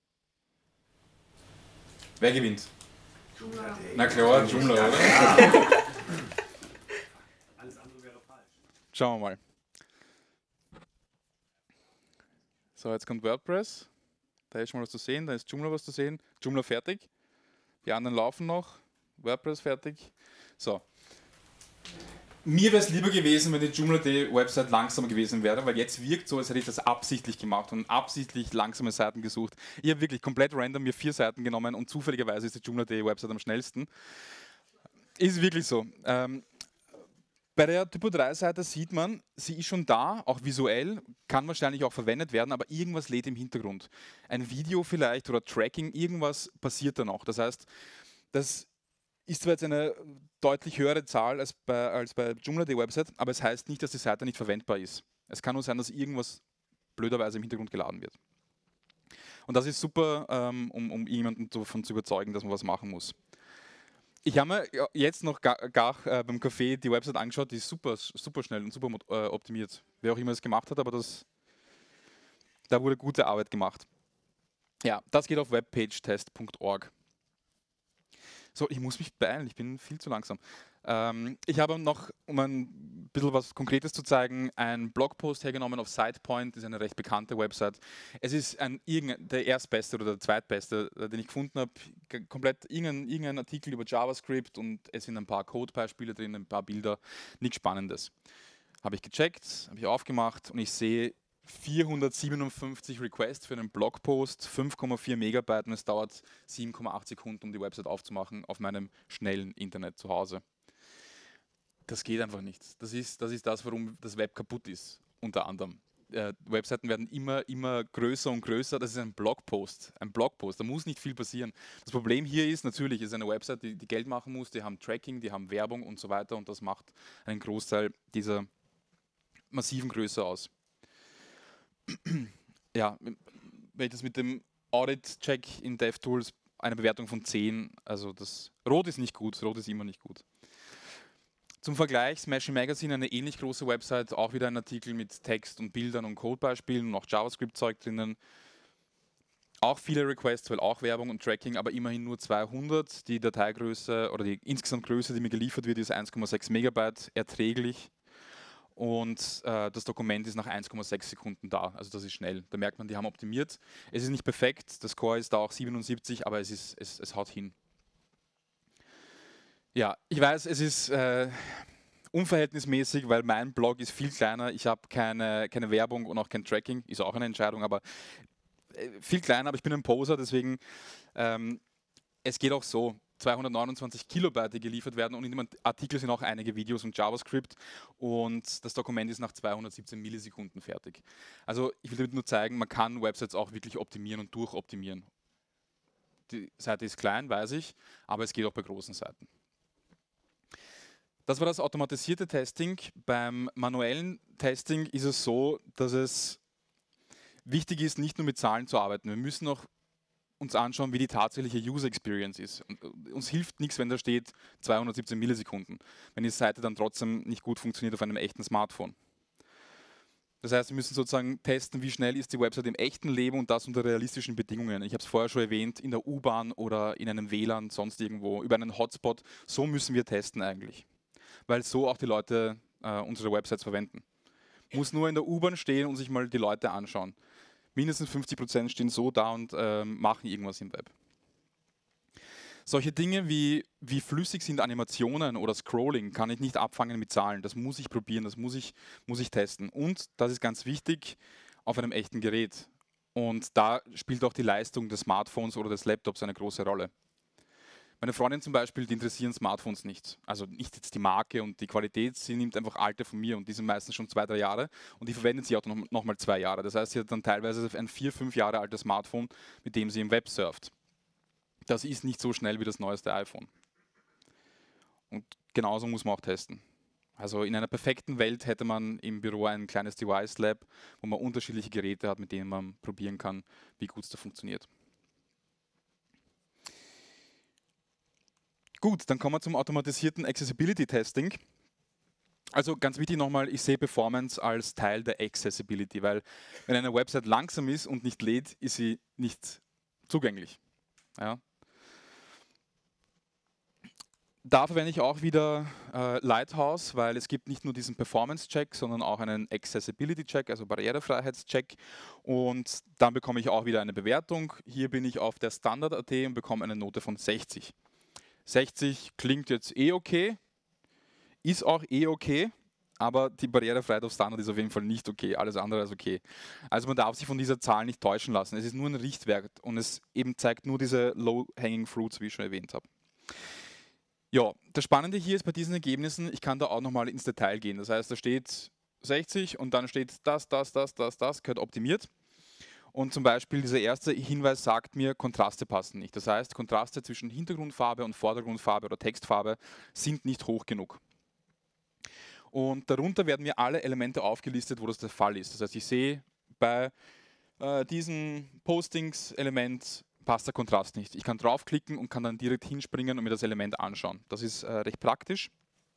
Wer gewinnt?
Joomla.
Na klar, Joomla, oder?
Alles andere wäre falsch.
Schauen wir mal. So, jetzt kommt WordPress. Da ist schon mal was zu sehen, da ist Joomla was zu sehen. Joomla fertig. Die anderen laufen noch. WordPress fertig. So. Mir wäre es lieber gewesen, wenn die Joomla.de-Website langsamer gewesen wäre, weil jetzt wirkt so, als hätte ich das absichtlich gemacht und absichtlich langsame Seiten gesucht. Ich habe wirklich komplett random mir vier Seiten genommen und zufälligerweise ist die Joomla.de-Website am schnellsten. Ist wirklich so. Ähm, bei der Typo drei Seite sieht man, sie ist schon da, auch visuell, kann wahrscheinlich auch verwendet werden, aber irgendwas lädt im Hintergrund. Ein Video vielleicht oder Tracking, irgendwas passiert da noch. Das heißt, das ist zwar jetzt eine deutlich höhere Zahl als bei, als bei Joomla.de Website, aber es heißt nicht, dass die Seite nicht verwendbar ist. Es kann nur sein, dass irgendwas blöderweise im Hintergrund geladen wird. Und das ist super, ähm, um, um jemanden davon zu überzeugen, dass man was machen muss. Ich habe mir jetzt noch gar, gar äh, beim Café die Website angeschaut, die ist super, super schnell und super äh, optimiert. Wer auch immer das gemacht hat, aber das, da wurde gute Arbeit gemacht. Ja, das geht auf webpagetest punkt org. So, ich muss mich beeilen, ich bin viel zu langsam. Ähm, ich habe noch, um ein bisschen was Konkretes zu zeigen, einen Blogpost hergenommen auf SitePoint, das ist eine recht bekannte Website. Es ist ein, der erstbeste oder der zweitbeste, den ich gefunden habe, komplett irgendein, irgendein Artikel über JavaScript und es sind ein paar Codebeispiele drin, ein paar Bilder, nichts Spannendes. Habe ich gecheckt, habe ich aufgemacht und ich sehe vierhundertsiebenundfünfzig Requests für einen Blogpost, fünf Komma vier Megabyte und es dauert sieben Komma acht Sekunden, um die Website aufzumachen auf meinem schnellen Internet zu Hause. Das geht einfach nicht. Das ist das, ist das warum das Web kaputt ist, unter anderem. Äh, Webseiten werden immer, immer größer und größer. Das ist ein Blogpost. Ein Blogpost, da muss nicht viel passieren. Das Problem hier ist, natürlich, es ist eine Website, die, die Geld machen muss, die haben Tracking, die haben Werbung und so weiter und das macht einen Großteil dieser massiven Größe aus. Ja, wenn ich das mit dem Audit-Check in DevTools, eine Bewertung von zehn, also das Rot ist nicht gut, Rot ist immer nicht gut. Zum Vergleich, Smashing Magazine, eine ähnlich große Website, auch wieder ein Artikel mit Text und Bildern und Codebeispielen und auch JavaScript-Zeug drinnen. Auch viele Requests, weil auch Werbung und Tracking, aber immerhin nur zweihundert. Die Dateigröße oder die insgesamt Größe, die mir geliefert wird, ist eins Komma sechs Megabyte, erträglich. Und äh, das Dokument ist nach eins Komma sechs Sekunden da, also das ist schnell. Da merkt man, die haben optimiert. Es ist nicht perfekt, das Core ist da auch siebenundsiebzig, aber es, ist, es, es haut hin. Ja, ich weiß, es ist äh, unverhältnismäßig, weil mein Blog ist viel kleiner. Ich habe keine, keine Werbung und auch kein Tracking, ist auch eine Entscheidung, aber äh, viel kleiner, aber ich bin ein Poser, deswegen ähm, es geht auch so. zweihundertneunundzwanzig Kilobyte, die geliefert werden und in dem Artikel sind auch einige Videos und JavaScript und das Dokument ist nach zweihundertsiebzehn Millisekunden fertig. Also ich will damit nur zeigen, man kann Websites auch wirklich optimieren und durchoptimieren. Die Seite ist klein, weiß ich, aber es geht auch bei großen Seiten. Das war das automatisierte Testing. Beim manuellen Testing ist es so, dass es wichtig ist, nicht nur mit Zahlen zu arbeiten. Wir müssen auch uns anschauen, wie die tatsächliche User Experience ist. Und uns hilft nichts, wenn da steht zweihundertsiebzehn Millisekunden, wenn die Seite dann trotzdem nicht gut funktioniert auf einem echten Smartphone. Das heißt, wir müssen sozusagen testen, wie schnell ist die Website im echten Leben und das unter realistischen Bedingungen. Ich habe es vorher schon erwähnt, in der U-Bahn oder in einem W L A N, sonst irgendwo, über einen Hotspot. So müssen wir testen eigentlich, weil so auch die Leute äh, unsere Websites verwenden. Muss nur in der U-Bahn stehen und sich mal die Leute anschauen. Mindestens fünfzig Prozent stehen so da und ähm, machen irgendwas im Web. Solche Dinge wie, wie flüssig sind Animationen oder Scrolling, kann ich nicht abfangen mit Zahlen. Das muss ich probieren, das muss ich, muss ich testen. Und, das ist ganz wichtig, auf einem echten Gerät. Und da spielt auch die Leistung des Smartphones oder des Laptops eine große Rolle. Meine Freundin zum Beispiel, die interessieren Smartphones nicht. Also nicht jetzt die Marke und die Qualität, sie nimmt einfach alte von mir und die sind meistens schon zwei, drei Jahre und die verwendet sie auch noch, noch mal zwei Jahre. Das heißt, sie hat dann teilweise ein vier, fünf Jahre altes Smartphone, mit dem sie im Web surft. Das ist nicht so schnell wie das neueste iPhone. Und genauso muss man auch testen. Also in einer perfekten Welt hätte man im Büro ein kleines Device Lab, wo man unterschiedliche Geräte hat, mit denen man probieren kann, wie gut es da funktioniert. Gut, dann kommen wir zum automatisierten Accessibility Testing. Also ganz wichtig nochmal, ich sehe Performance als Teil der Accessibility, weil wenn eine Website langsam ist und nicht lädt, ist sie nicht zugänglich. Ja. Da verwende ich auch wieder äh, Lighthouse, weil es gibt nicht nur diesen Performance-Check, sondern auch einen Accessibility-Check, also Barrierefreiheitscheck. Und dann bekomme ich auch wieder eine Bewertung. Hier bin ich auf der Standard Punkt at und bekomme eine Note von sechzig. sechzig klingt jetzt eh okay, ist auch eh okay, aber die Barrierefreiheit auf Standard ist auf jeden Fall nicht okay, alles andere ist okay. Also man darf sich von dieser Zahl nicht täuschen lassen. Es ist nur ein Richtwert und es eben zeigt nur diese Low-Hanging Fruits, wie ich schon erwähnt habe. Ja, das Spannende hier ist bei diesen Ergebnissen, ich kann da auch nochmal ins Detail gehen. Das heißt, da steht sechzig und dann steht das, das, das, das, das, gehört optimiert. Und zum Beispiel dieser erste Hinweis sagt mir, Kontraste passen nicht. Das heißt, Kontraste zwischen Hintergrundfarbe und Vordergrundfarbe oder Textfarbe sind nicht hoch genug. Und darunter werden mir alle Elemente aufgelistet, wo das der Fall ist. Das heißt, ich sehe bei äh, diesem Postings-Element passt der Kontrast nicht. Ich kann draufklicken und kann dann direkt hinspringen und mir das Element anschauen. Das ist äh, recht praktisch.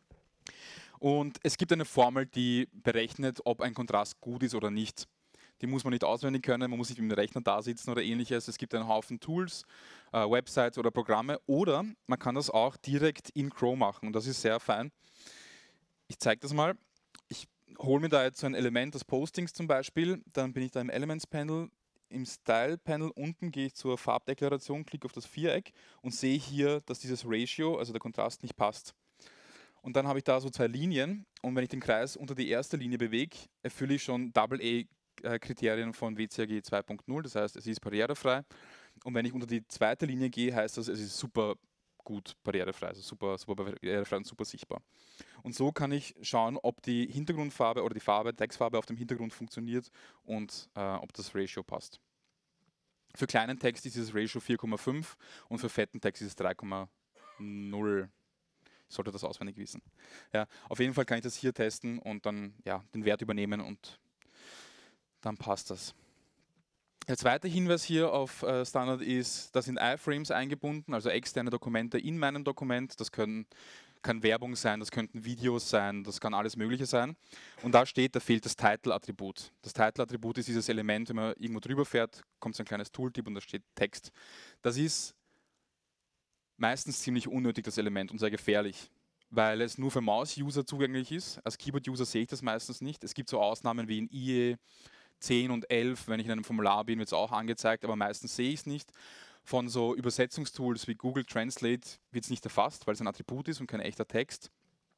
Und es gibt eine Formel, die berechnet, ob ein Kontrast gut ist oder nicht. Die muss man nicht auswendig können, man muss nicht mit dem Rechner da sitzen oder ähnliches. Es gibt einen Haufen Tools, äh, Websites oder Programme. Oder man kann das auch direkt in Chrome machen und das ist sehr fein. Ich zeige das mal. Ich hole mir da jetzt so ein Element des Postings zum Beispiel. Dann bin ich da im Elements Panel. Im Style Panel unten gehe ich zur Farbdeklaration, klicke auf das Viereck und sehe hier, dass dieses Ratio, also der Kontrast, nicht passt. Und dann habe ich da so zwei Linien und wenn ich den Kreis unter die erste Linie bewege, erfülle ich schon Double A-Kriterien von W C A G zwei Punkt null, das heißt, es ist barrierefrei. Und wenn ich unter die zweite Linie gehe, heißt das, es ist super gut barrierefrei, also super, super barrierefrei und super sichtbar. Und so kann ich schauen, ob die Hintergrundfarbe oder die Farbe, Textfarbe auf dem Hintergrund funktioniert und äh, ob das Ratio passt. Für kleinen Text ist dieses Ratio vier Komma fünf und für fetten Text ist es drei Komma null. Ich sollte das auswendig wissen. Ja, auf jeden Fall kann ich das hier testen und dann ja, den Wert übernehmen und dann passt das. Der zweite Hinweis hier auf äh, Standard ist, da sind Iframes eingebunden, also externe Dokumente in meinem Dokument. Das können, kann Werbung sein, das könnten Videos sein, das kann alles Mögliche sein. Und da steht, da fehlt das Title-Attribut. Das Title-Attribut ist dieses Element, wenn man irgendwo drüber fährt, kommt so ein kleines Tooltip und da steht Text. Das ist meistens ziemlich unnötig, das Element, und sehr gefährlich, weil es nur für Maus-User zugänglich ist. Als Keyboard-User sehe ich das meistens nicht. Es gibt so Ausnahmen wie in I E zehn und elf, wenn ich in einem Formular bin, wird es auch angezeigt, aber meistens sehe ich es nicht. Von so Übersetzungstools wie Google Translate wird es nicht erfasst, weil es ein Attribut ist und kein echter Text.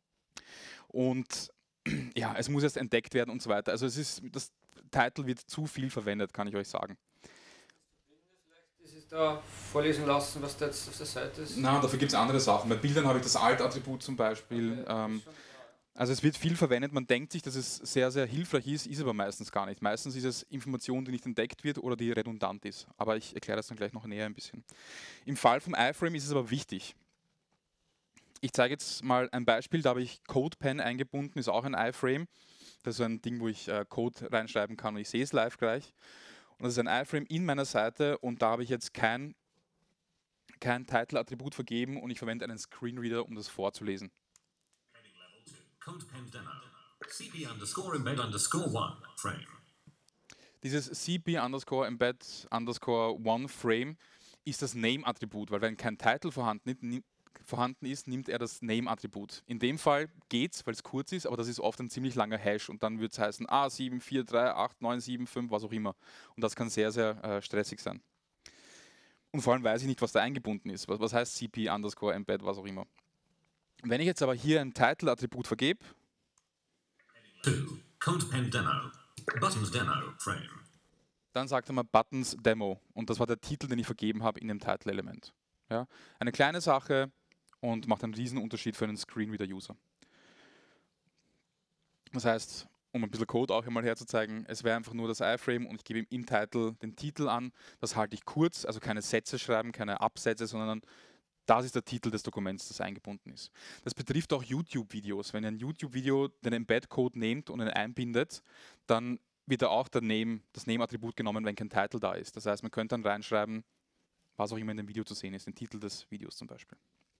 Und ja, es muss erst entdeckt werden und so weiter. Also es ist, das Title wird zu viel verwendet, kann ich euch sagen.
Das ist da vorlesen lassen, was da jetzt auf der Seite ist?
Nein, dafür gibt es andere Sachen. Bei Bildern habe ich das Alt-Attribut zum Beispiel.
Okay,
ähm, Also es wird viel verwendet, man denkt sich, dass es sehr, sehr hilfreich ist, ist aber meistens gar nicht. Meistens ist es Information, die nicht entdeckt wird oder die redundant ist. Aber ich erkläre das dann gleich noch näher ein bisschen. Im Fall vom Iframe ist es aber wichtig. Ich zeige jetzt mal ein Beispiel, da habe ich CodePen eingebunden, ist auch ein Iframe. Das ist ein Ding, wo ich äh, Code reinschreiben kann und ich sehe es live gleich. Und das ist ein Iframe in meiner Seite und da habe ich jetzt kein, kein Title-Attribut vergeben und ich verwende einen Screenreader, um das vorzulesen.
CodePen Demo. C P underscore embed underscore one frame.
Dieses C P underscore embed underscore one frame ist das Name-Attribut, weil wenn kein Title vorhanden, vorhanden ist, nimmt er das Name-Attribut. In dem Fall geht's, weil es kurz ist, aber das ist oft ein ziemlich langer Hash und dann wird es heißen A sieben vier drei acht neun sieben fünf, was auch immer. Und das kann sehr, sehr äh, stressig sein. Und vor allem weiß ich nicht, was da eingebunden ist. Was, was heißt C P underscore embed, was auch immer. Wenn ich jetzt aber hier ein Title-Attribut vergebe,
CodePen Demo, Buttons Demo Frame,
dann sagt er mal Buttons Demo und das war der Titel, den ich vergeben habe in dem Title-Element. Ja? Eine kleine Sache und macht einen riesen Unterschied für einen Screenreader-User. Das heißt, um ein bisschen Code auch einmal herzuzeigen, es wäre einfach nur das Iframe und ich gebe ihm im Title den Titel an. Das halte ich kurz, also keine Sätze schreiben, keine Absätze, sondern Das ist der Titel des Dokuments, das eingebunden ist. Das betrifft auch YouTube-Videos. Wenn ihr ein YouTube-Video den Embed-Code nehmt und ihn einbindet, dann wird er auch der Name, das Name-Attribut genommen, wenn kein Title da ist. Das heißt, man könnte dann reinschreiben, was auch immer in dem Video zu sehen ist, den Titel des Videos zum Beispiel.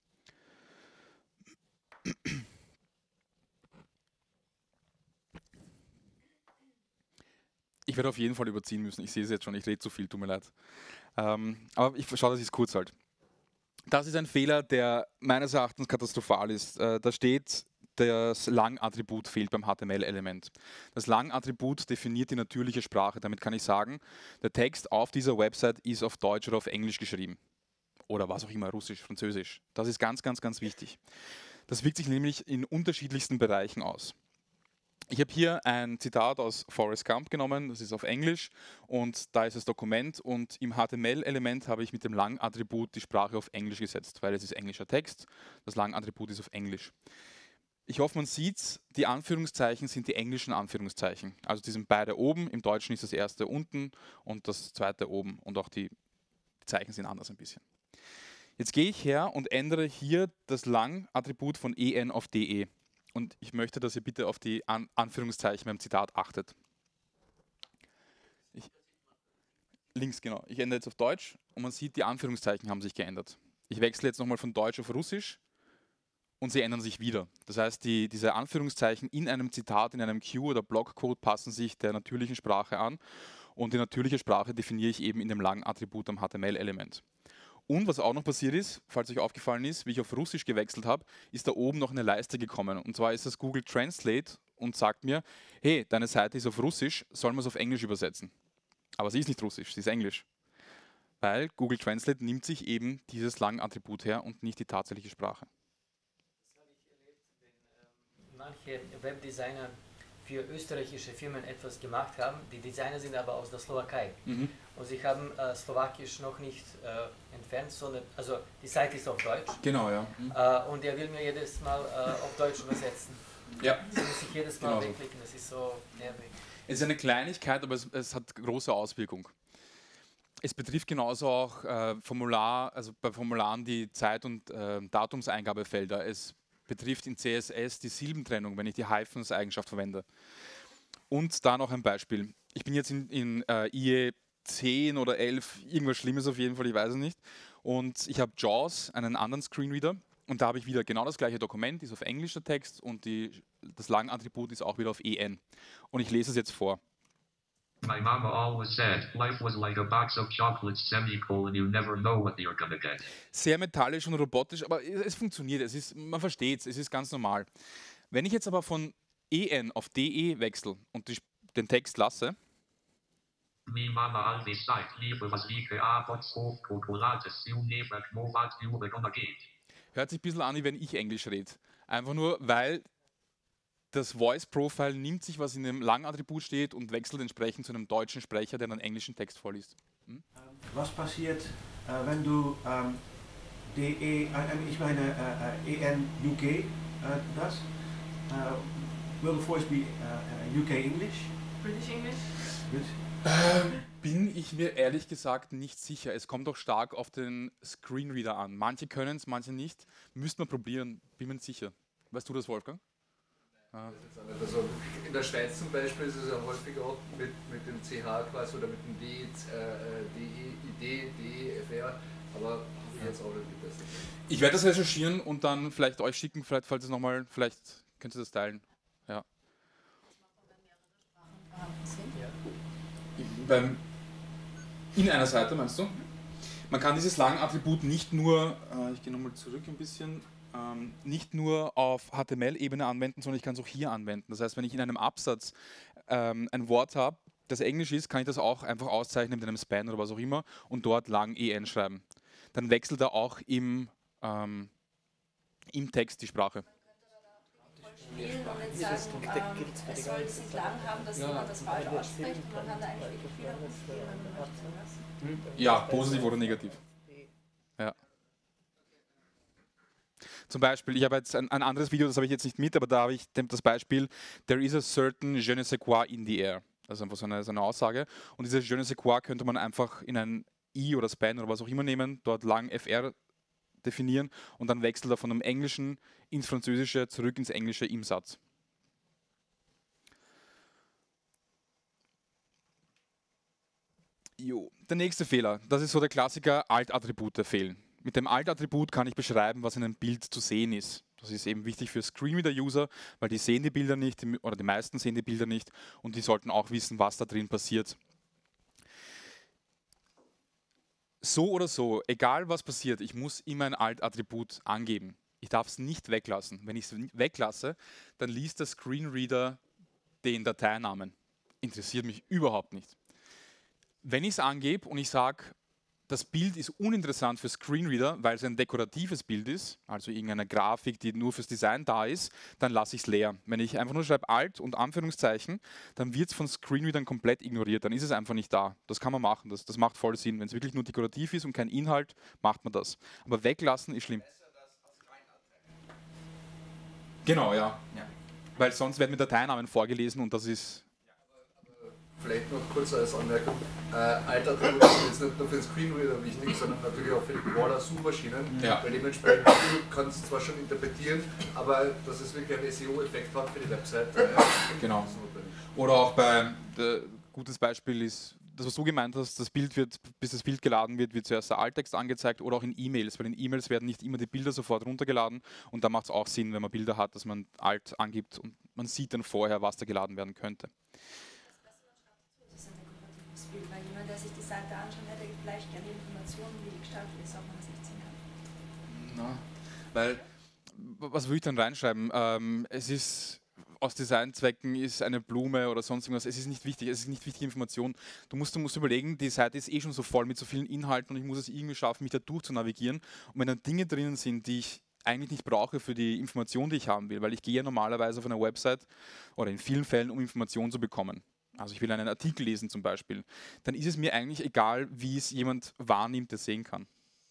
Ich werde auf jeden Fall überziehen müssen. Ich sehe es jetzt schon, ich rede zu viel, tut mir leid. Ähm, aber ich schaue, dass ich es kurz halte. Das ist ein Fehler, der meines Erachtens katastrophal ist. Äh, da steht, das Lang-Attribut fehlt beim H T M L-Element. Das Lang-Attribut definiert die natürliche Sprache. Damit kann ich sagen, der Text auf dieser Website ist auf Deutsch oder auf Englisch geschrieben. Oder was auch immer, Russisch, Französisch. Das ist ganz, ganz, ganz wichtig. Das wirkt sich nämlich in unterschiedlichsten Bereichen aus. Ich habe hier ein Zitat aus Forrest Gump genommen, das ist auf Englisch und da ist das Dokument und im H T M L-Element habe ich mit dem Lang-Attribut die Sprache auf Englisch gesetzt, weil es ist englischer Text, das Lang-Attribut ist auf Englisch. Ich hoffe, man sieht, die Anführungszeichen sind die englischen Anführungszeichen. Also die sind beide oben, im Deutschen ist das erste unten und das zweite oben und auch die, die Zeichen sind anders ein bisschen. Jetzt gehe ich her und ändere hier das Lang-Attribut von en auf de. Und ich möchte, dass ihr bitte auf die An Anführungszeichen beim Zitat achtet. Ich, links, genau. Ich ändere jetzt auf Deutsch und man sieht, die Anführungszeichen haben sich geändert. Ich wechsle jetzt nochmal von Deutsch auf Russisch und sie ändern sich wieder. Das heißt, die, diese Anführungszeichen in einem Zitat, in einem Q oder Blockcode passen sich der natürlichen Sprache an und die natürliche Sprache definiere ich eben in dem langen Attribut am H T M L-Element. Und was auch noch passiert ist, falls euch aufgefallen ist, wie ich auf Russisch gewechselt habe, ist da oben noch eine Leiste gekommen. Und zwar ist das Google Translate und sagt mir, hey, deine Seite ist auf Russisch, soll man es auf Englisch übersetzen? Aber sie ist nicht Russisch, sie ist Englisch. Weil Google Translate nimmt sich eben dieses lange Attribut her und nicht die tatsächliche Sprache.
Das habe ich erlebt, wenn ähm, manche Webdesigner für österreichische Firmen etwas gemacht haben. Die Designer sind aber aus der Slowakei. Mhm. Und sie haben äh, Slowakisch noch nicht äh, entfernt, sondern, also die Seite ist auf Deutsch.
Genau, ja. Mhm.
Äh, und er will mir jedes Mal äh, auf Deutsch übersetzen.
Ja.
So muss ich jedes Mal
genau
wegklicken, das ist so nervig.
Es ist eine Kleinigkeit, aber es, es hat große Auswirkung. Es betrifft genauso auch äh, Formular, also bei Formularen die Zeit- und äh, Datumseingabefelder. Es betrifft in C S S die Silbentrennung, wenn ich die Hyphens-Eigenschaft verwende. Und da noch ein Beispiel. Ich bin jetzt in, in äh, I E zehn oder elf, irgendwas Schlimmes auf jeden Fall, ich weiß es nicht. Und ich habe JAWS, einen anderen Screenreader. Und da habe ich wieder genau das gleiche Dokument, ist auf Englisch der Text und die, das Lang-Attribut ist auch wieder auf en. Und ich lese es jetzt vor.
My mama always said, life was like a box of chocolates, semicolon, you never know what you're gonna get.
Sehr metallisch und robotisch, aber es funktioniert, es ist, man versteht es, es ist ganz normal. Wenn ich jetzt aber von en auf de wechsle und die, den Text lasse,
Mi mama always said, life was like a box of chocolates, you never know what you're gonna get.
Hört sich ein bisschen an, wie wenn ich Englisch rede. Einfach nur, weil das Voice Profile nimmt sich, was in dem langen Attribut steht und wechselt entsprechend zu einem deutschen Sprecher, der einen englischen Text vorliest. Hm?
Was passiert, äh, wenn du ähm, de, äh, ich meine äh, en U K äh, das? Äh, will the voice be äh, U K English?
British English?
British?
Ähm, bin ich mir ehrlich gesagt nicht sicher. Es kommt auch stark auf den Screenreader an. Manche können es, manche nicht. Müsste man probieren, bin mir nicht sicher. Weißt du das, Wolfgang? Ah.
Also in der Schweiz zum Beispiel ist es ja häufig auch mit, mit dem C H quasi oder mit dem D, äh, D E, I D, D E, F R, aber habe ich jetzt auch nicht getestet.
Ich werde das recherchieren und dann vielleicht euch schicken, vielleicht, falls es nochmal, vielleicht könnt ihr das teilen. Ja. Beim, in einer Seite, meinst du? Man kann dieses lange Attribut nicht nur, äh, ich gehe nochmal zurück ein bisschen, ähm, nicht nur auf H T M L-Ebene anwenden, sondern ich kann es auch hier anwenden. Das heißt, wenn ich in einem Absatz ähm, ein Wort habe, das Englisch ist, kann ich das auch einfach auszeichnen mit einem Span oder was auch immer und dort lang en schreiben. Dann wechselt er auch im, ähm, im Text die Sprache.
Und nicht sagen, ähm, es soll sich lang haben, dass jemand das falsch ausspricht und man kann da eigentlich wirklich viel ausprobieren, wenn man möchte.
Ja, positiv oder negativ. Ja. Zum Beispiel, ich habe jetzt ein, ein anderes Video, das habe ich jetzt nicht mit, aber da habe ich das Beispiel, there is a certain je ne sais quoi in the air. Das ist einfach so eine, so eine Aussage. Und dieses je ne sais quoi könnte man einfach in ein I oder Span oder was auch immer nehmen, dort lang F R definieren und dann wechselt er von dem Englischen ins Französische zurück ins Englische im Satz. Jo. Der nächste Fehler, das ist so der Klassiker, Alt-Attribute fehlen. Mit dem Alt-Attribut kann ich beschreiben, was in einem Bild zu sehen ist. Das ist eben wichtig für Screenreader-User, weil die sehen die Bilder nicht, oder die meisten sehen die Bilder nicht und die sollten auch wissen, was da drin passiert. So oder so, egal was passiert, ich muss immer ein Alt-Attribut angeben. Ich darf es nicht weglassen. Wenn ich es weglasse, dann liest der Screenreader den Dateinamen. Interessiert mich überhaupt nicht. Wenn ich es angebe und ich sage, das Bild ist uninteressant für Screenreader, weil es ein dekoratives Bild ist, also irgendeine Grafik, die nur fürs Design da ist, dann lasse ich es leer. Wenn ich einfach nur schreibe Alt und Anführungszeichen, dann wird es von Screenreadern komplett ignoriert, dann ist es einfach nicht da. Das kann man machen, das, das macht voll Sinn. Wenn es wirklich nur dekorativ ist und kein Inhalt, macht man das. Aber weglassen ist schlimm. Genau, ja. ja. Weil sonst werden mir Dateinamen vorgelesen und das ist...
Vielleicht noch kurz als Anmerkung, äh, Alt-Attribut ist nicht nur für den Screenreader wichtig, sondern natürlich auch für die Crawler-Suchmaschinen,
ja.
weil dementsprechend du kannst zwar schon interpretieren, aber dass es wirklich einen S E O-Effekt hat für die Website. Äh,
genau. Oder auch bei, äh, gutes Beispiel ist, das was du gemeint hast, das Bild wird, bis das Bild geladen wird, wird zuerst der Alttext angezeigt oder auch in E-Mails, weil in E-Mails werden nicht immer die Bilder sofort runtergeladen und da macht es auch Sinn, wenn man Bilder hat, dass man Alt angibt und man sieht dann vorher, was da geladen werden könnte.
Weil jemand, der sich die Seite anschaut, hätte vielleicht gerne Informationen, wie die gestaltet ist, auch wenn man es nicht sehen kann.
Na, weil, was würde ich dann reinschreiben? Ähm, es ist, aus Designzwecken ist eine Blume oder sonst irgendwas, es ist nicht wichtig, es ist nicht wichtige Information. Du musst, du musst überlegen, die Seite ist eh schon so voll mit so vielen Inhalten und ich muss es irgendwie schaffen, mich da durchzunavigieren. Und wenn dann Dinge drinnen sind, die ich eigentlich nicht brauche für die Information, die ich haben will, weil ich gehe ja normalerweise auf einer Website oder in vielen Fällen, um Informationen zu bekommen. Also ich will einen Artikel lesen zum Beispiel, dann ist es mir eigentlich egal, wie es jemand wahrnimmt, der sehen kann.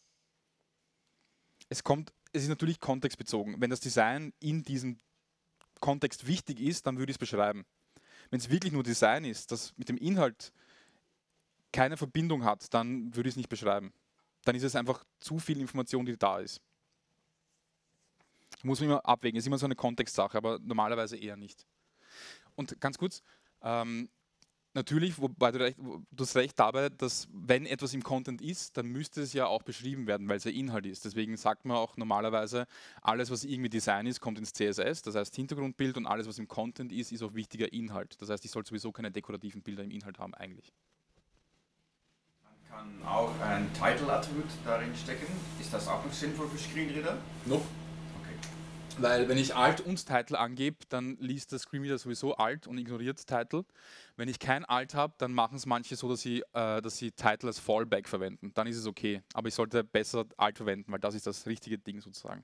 Es kommt, es ist natürlich kontextbezogen. Wenn das Design in diesem Kontext wichtig ist, dann würde ich es beschreiben. Wenn es wirklich nur Design ist, das mit dem Inhalt keine Verbindung hat, dann würde ich es nicht beschreiben. Dann ist es einfach zu viel Information, die da ist. Muss man immer abwägen, es ist immer so eine Kontextsache, aber normalerweise eher nicht. Und ganz kurz, Ähm, natürlich, wobei du, recht, du hast recht dabei, dass wenn etwas im Content ist, dann müsste es ja auch beschrieben werden, weil es ja Inhalt ist. Deswegen sagt man auch normalerweise, alles was irgendwie Design ist, kommt ins C S S, das heißt Hintergrundbild und alles was im Content ist, ist auch wichtiger Inhalt. Das heißt, ich soll sowieso keine dekorativen Bilder im Inhalt haben eigentlich.
Man kann auch ein Title-Attribut darin stecken. Ist das auch noch sinnvoll für Screenreader?
Noch. Weil wenn ich Alt und Title angebe, dann liest der Screenreader sowieso Alt und ignoriert Title. Wenn ich kein Alt habe, dann machen es manche so, dass sie, äh, dass sie Title als Fallback verwenden. Dann ist es okay. Aber ich sollte besser Alt verwenden, weil das ist das richtige Ding sozusagen.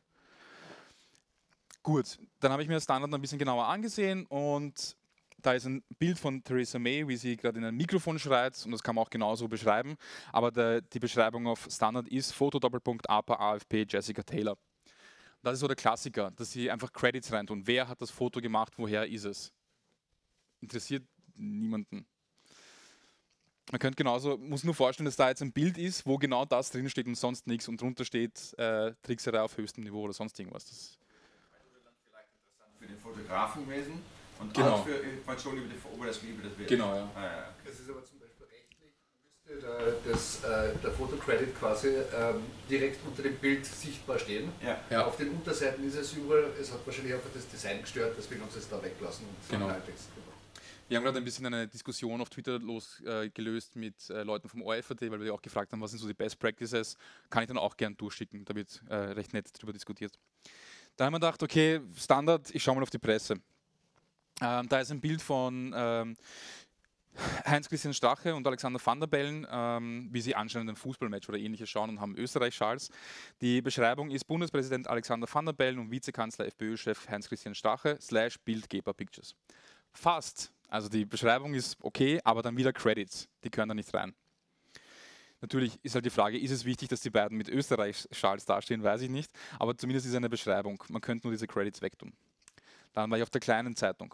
Gut, dann habe ich mir das Standard ein bisschen genauer angesehen und da ist ein Bild von Theresa May, wie sie gerade in ein Mikrofon schreit und das kann man auch genauso beschreiben. Aber der, die Beschreibung auf Standard ist Foto Doppelpunkt A P A A F P Jessica Taylor. Das ist so der Klassiker, dass sie einfach Credits reintun. Wer hat das Foto gemacht, woher ist es? Interessiert niemanden. Man könnte genauso, muss nur vorstellen, dass da jetzt ein Bild ist, wo genau das drin steht und sonst nichts und drunter steht äh, Trickserei auf höchstem Niveau oder sonst irgendwas. Das
dann vielleicht interessant für den Fotografen gewesen und
genau.
auch für Informationen über, die, über, das, über das Bild.
Genau, ja.
Ah, ja.
Das ist aber zum Beispiel rechtlich, müsste der, das, äh, der Fotocredit quasi ähm, direkt unter dem Bild sichtbar stehen.
Ja.
Ja.
Auf den Unterseiten ist es überall, es hat wahrscheinlich einfach das Design gestört, deswegen haben sie es da weggelassen und
Genau.
Text gemacht.
Wir haben gerade ein bisschen eine Diskussion auf Twitter losgelöst äh, mit äh, Leuten vom O R F A T, weil wir auch gefragt haben, was sind so die Best Practices. Kann ich dann auch gern durchschicken, da wird äh, recht nett drüber diskutiert. Da haben wir gedacht, okay, Standard, ich schaue mal auf die Presse. Ähm, da ist ein Bild von ähm, Heinz-Christian Strache und Alexander Van der Bellen, ähm, wie sie anscheinend ein Fußballmatch oder ähnliches schauen und haben Österreich-Schals. Die Beschreibung ist Bundespräsident Alexander Van der Bellen und Vizekanzler FPÖ-Chef Heinz-Christian Strache slash Bildgeber Pictures. Fast. Also die Beschreibung ist okay, aber dann wieder Credits, die gehören da nicht rein. Natürlich ist halt die Frage, ist es wichtig, dass die beiden mit Österreich-Schals dastehen, weiß ich nicht, aber zumindest ist es eine Beschreibung. Man könnte nur diese Credits wegtun. Dann war ich auf der kleinen Zeitung.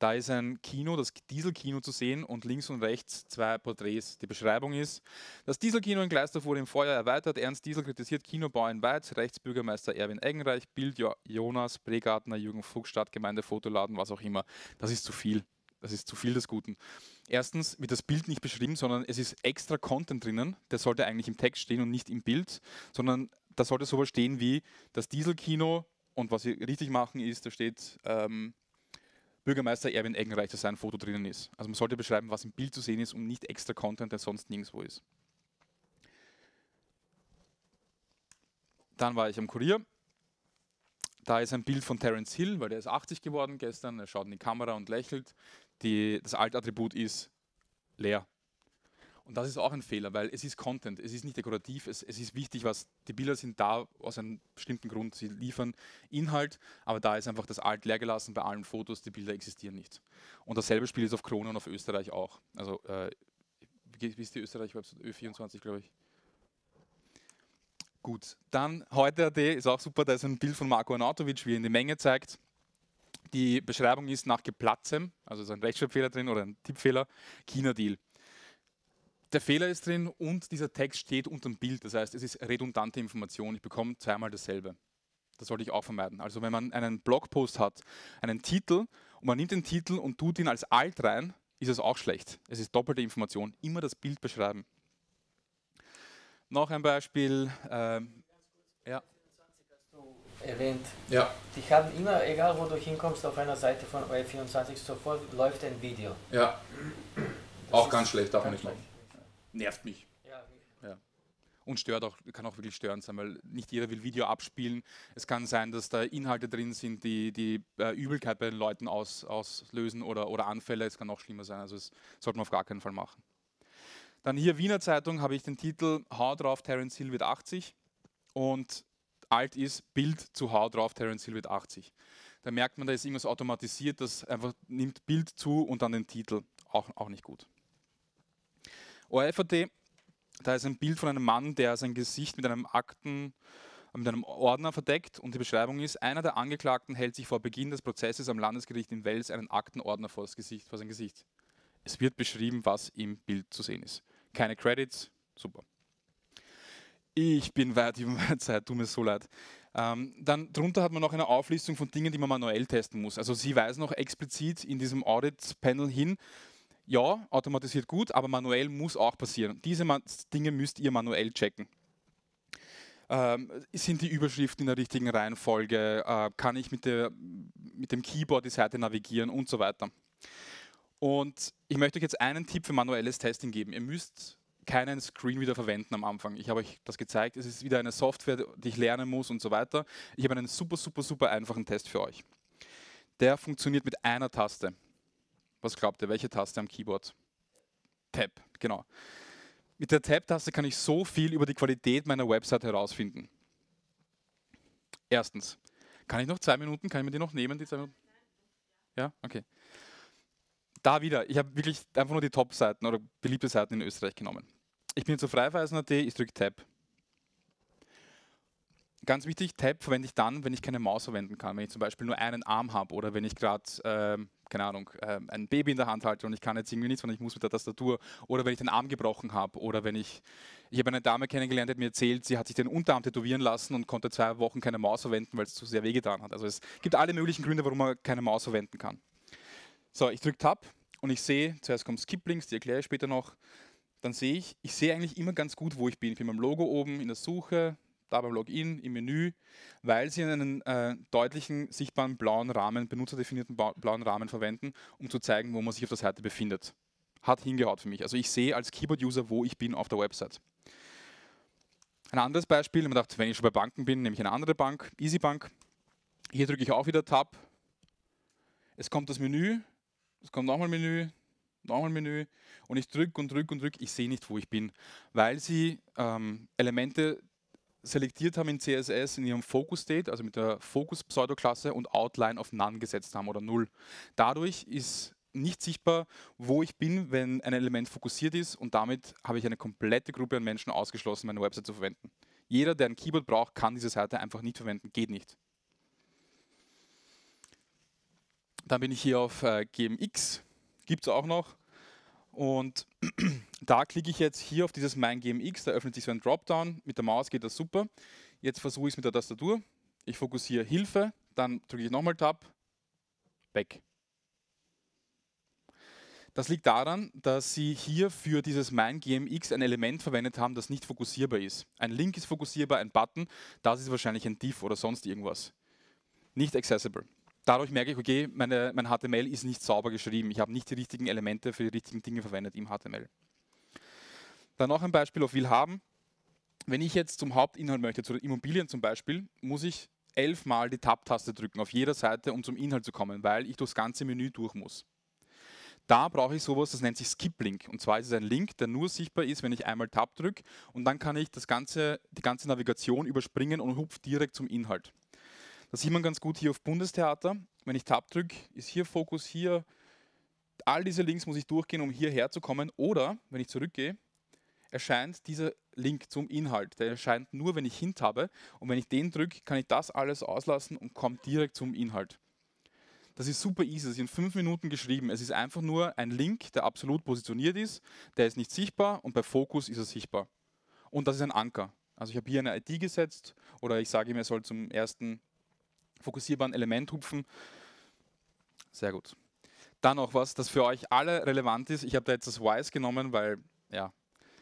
Da ist ein Kino, das Diesel-Kino zu sehen und links und rechts zwei Porträts. Die Beschreibung ist: Das Diesel-Kino in Gleisdorf wurde im Vorjahr erweitert. Ernst Diesel kritisiert Kinobau in Weiz. Rechtsbürgermeister Erwin Eggenreich. Bild jo Jonas Bregartner, Jürgen Fuchs, Stadtgemeinde, Fotoladen, was auch immer. Das ist zu viel. Das ist zu viel des Guten. Erstens wird das Bild nicht beschrieben, sondern es ist extra Content drinnen. Der sollte eigentlich im Text stehen und nicht im Bild, sondern da sollte sowas stehen wie das Diesel-Kino, und was sie richtig machen ist, da steht ähm, Bürgermeister Erwin Eggenreich, dass sein Foto drinnen ist. Also man sollte beschreiben, was im Bild zu sehen ist und nicht extra Content, der sonst nirgendwo ist. Dann war ich am Kurier. Da ist ein Bild von Terence Hill, weil der ist achtzig geworden gestern. Er schaut in die Kamera und lächelt. Die, das Altattribut ist leer. Und das ist auch ein Fehler, weil es ist Content, es ist nicht dekorativ, es, es ist wichtig, was die Bilder sind da aus einem bestimmten Grund. Sie liefern Inhalt, aber da ist einfach das Alt leer gelassen bei allen Fotos, die Bilder existieren nicht. Und dasselbe Spiel ist auf Krone und auf Österreich auch. Also, äh, wie ist die Österreich-Website? Ö vierundzwanzig, glaube ich. Gut, dann heute Punkt at ist auch super, da ist ein Bild von Marko Arnautovic, wie er in die Menge zeigt. Die Beschreibung ist nach Geplatzem, also ist ein Rechtschreibfehler drin oder ein Tippfehler, China-Deal. Der Fehler ist drin und dieser Text steht unter dem Bild, das heißt, es ist redundante Information, ich bekomme zweimal dasselbe. Das sollte ich auch vermeiden. Also wenn man einen Blogpost hat, einen Titel und man nimmt den Titel und tut ihn als Alt rein, ist es auch schlecht. Es ist doppelte Information, immer das Bild beschreiben. Noch ein Beispiel. Ähm, ja.
Erwähnt.
Ja.
Die haben immer, egal wo du hinkommst, auf einer Seite von O R vierundzwanzig sofort läuft ein Video.
Ja.
Das
auch ganz schlecht, darf man nicht
schlecht.
machen. Nervt mich.
Ja,
ja. Und stört auch, kann auch wirklich störend sein, weil nicht jeder will Video abspielen. Es kann sein, dass da Inhalte drin sind, die die äh, Übelkeit bei den Leuten aus, auslösen oder, oder Anfälle. Es kann noch schlimmer sein. Also das sollte man auf gar keinen Fall machen. Dann hier Wiener Zeitung habe ich den Titel Hau drauf, Terence Hill wird achtzig und Alt ist Bild zu Hau drauf, Terence Hill wird achtzig. Da merkt man, da ist irgendwas automatisiert, das einfach nimmt Bild zu und dann den Titel. Auch, auch nicht gut. O R F Punkt at, da ist ein Bild von einem Mann, der sein Gesicht mit einem Akten, mit einem Ordner verdeckt und die Beschreibung ist: Einer der Angeklagten hält sich vor Beginn des Prozesses am Landesgericht in Wels einen Aktenordner vor, das Gesicht, vor sein Gesicht. Es wird beschrieben, was im Bild zu sehen ist. Keine Credits, super. Ich bin weit über meine Zeit, tut mir so leid. Ähm, dann drunter hat man noch eine Auflistung von Dingen, die man manuell testen muss. Also sie weisen noch explizit in diesem Audit-Panel hin, ja, automatisiert gut, aber manuell muss auch passieren. Diese Dinge müsst ihr manuell checken. Ähm, sind die Überschriften in der richtigen Reihenfolge? Äh, kann ich mit, der, mit dem Keyboard die Seite navigieren und so weiter. Und ich möchte euch jetzt einen Tipp für manuelles Testing geben. Ihr müsst keinen Screenreader verwenden am Anfang. Ich habe euch das gezeigt. Es ist wieder eine Software, die ich lernen muss und so weiter. Ich habe einen super, super, super einfachen Test für euch. Der funktioniert mit einer Taste. Was glaubt ihr, welche Taste am Keyboard? Tab, genau. Mit der Tab-Taste kann ich so viel über die Qualität meiner Website herausfinden. Erstens, kann ich noch zwei Minuten, kann ich mir die noch nehmen, die zwei Minuten? Ja, okay. Da wieder, ich habe wirklich einfach nur die Top-Seiten oder beliebte Seiten in Österreich genommen. Ich bin jetzt auf Raiffeisen Punkt at, ich drücke Tab. Ganz wichtig, Tab verwende ich dann, wenn ich keine Maus verwenden kann. Wenn ich zum Beispiel nur einen Arm habe oder wenn ich gerade, ähm, keine Ahnung, ähm, ein Baby in der Hand halte und ich kann jetzt irgendwie nichts, sondern ich muss mit der Tastatur. Oder wenn ich den Arm gebrochen habe. Oder wenn ich, ich habe eine Dame kennengelernt, die hat mir erzählt, sie hat sich den Unterarm tätowieren lassen und konnte zwei Wochen keine Maus verwenden, weil es zu sehr wehgetan hat. Also es gibt alle möglichen Gründe, warum man keine Maus verwenden kann. So, ich drücke Tab und ich sehe, zuerst kommt Skip-Links, die erkläre ich später noch. Dann sehe ich, ich sehe eigentlich immer ganz gut, wo ich bin. Ich bin beim Logo oben in der Suche, da beim Login, im Menü, weil sie einen äh, deutlichen, sichtbaren blauen Rahmen, benutzerdefinierten blauen Rahmen verwenden, um zu zeigen, wo man sich auf der Seite befindet. Hat hingehaut für mich. Also ich sehe als Keyboard-User, wo ich bin auf der Website. Ein anderes Beispiel, ich habe mir gedacht, wenn ich schon bei Banken bin, nehme ich eine andere Bank, EasyBank. Hier drücke ich auch wieder Tab. Es kommt das Menü, es kommt nochmal Menü, nochmal Menü und ich drücke und drücke und drücke, ich sehe nicht, wo ich bin, weil sie ähm, Elemente selektiert haben in C S S in ihrem Focus State, also mit der Focus-Pseudoklasse und Outline auf None gesetzt haben oder null. Dadurch ist nicht sichtbar, wo ich bin, wenn ein Element fokussiert ist und damit habe ich eine komplette Gruppe an Menschen ausgeschlossen, meine Website zu verwenden. Jeder, der ein Keyboard braucht, kann diese Seite einfach nicht verwenden, geht nicht. Dann bin ich hier auf äh, G M X, gibt es auch noch. Und da klicke ich jetzt hier auf dieses Mein G M X, da öffnet sich so ein Dropdown. Mit der Maus geht das super. Jetzt versuche ich es mit der Tastatur. Ich fokussiere Hilfe, dann drücke ich nochmal Tab, weg. Das liegt daran, dass Sie hier für dieses Mein G M X ein Element verwendet haben, das nicht fokussierbar ist. Ein Link ist fokussierbar, ein Button, das ist wahrscheinlich ein Div oder sonst irgendwas. Nicht accessible. Dadurch merke ich, okay, meine, mein H T M L ist nicht sauber geschrieben. Ich habe nicht die richtigen Elemente für die richtigen Dinge verwendet im H T M L. Dann noch ein Beispiel auf Willhaben. Wenn ich jetzt zum Hauptinhalt möchte, zu den Immobilien zum Beispiel, muss ich elfmal die Tab-Taste drücken auf jeder Seite, um zum Inhalt zu kommen, weil ich durchs ganze Menü durch muss. Da brauche ich sowas, das nennt sich Skip-Link. Und zwar ist es ein Link, der nur sichtbar ist, wenn ich einmal Tab drücke. Und dann kann ich das ganze, die ganze Navigation überspringen und hupfe direkt zum Inhalt. Das sieht man ganz gut hier auf Bundestheater. Wenn ich Tab drücke, ist hier Fokus, hier. All diese Links muss ich durchgehen, um hierher zu kommen. Oder, wenn ich zurückgehe, erscheint dieser Link zum Inhalt. Der erscheint nur, wenn ich Hint habe. Und wenn ich den drücke, kann ich das alles auslassen und komme direkt zum Inhalt. Das ist super easy, das ist in fünf Minuten geschrieben. Es ist einfach nur ein Link, der absolut positioniert ist. Der ist nicht sichtbar und bei Fokus ist er sichtbar. Und das ist ein Anker. Also ich habe hier eine I D gesetzt oder ich sage ihm, er soll zum ersten fokussierbaren Element hupfen. Sehr gut. Dann noch was, das für euch alle relevant ist. Ich habe da jetzt das Wise genommen, weil, ja,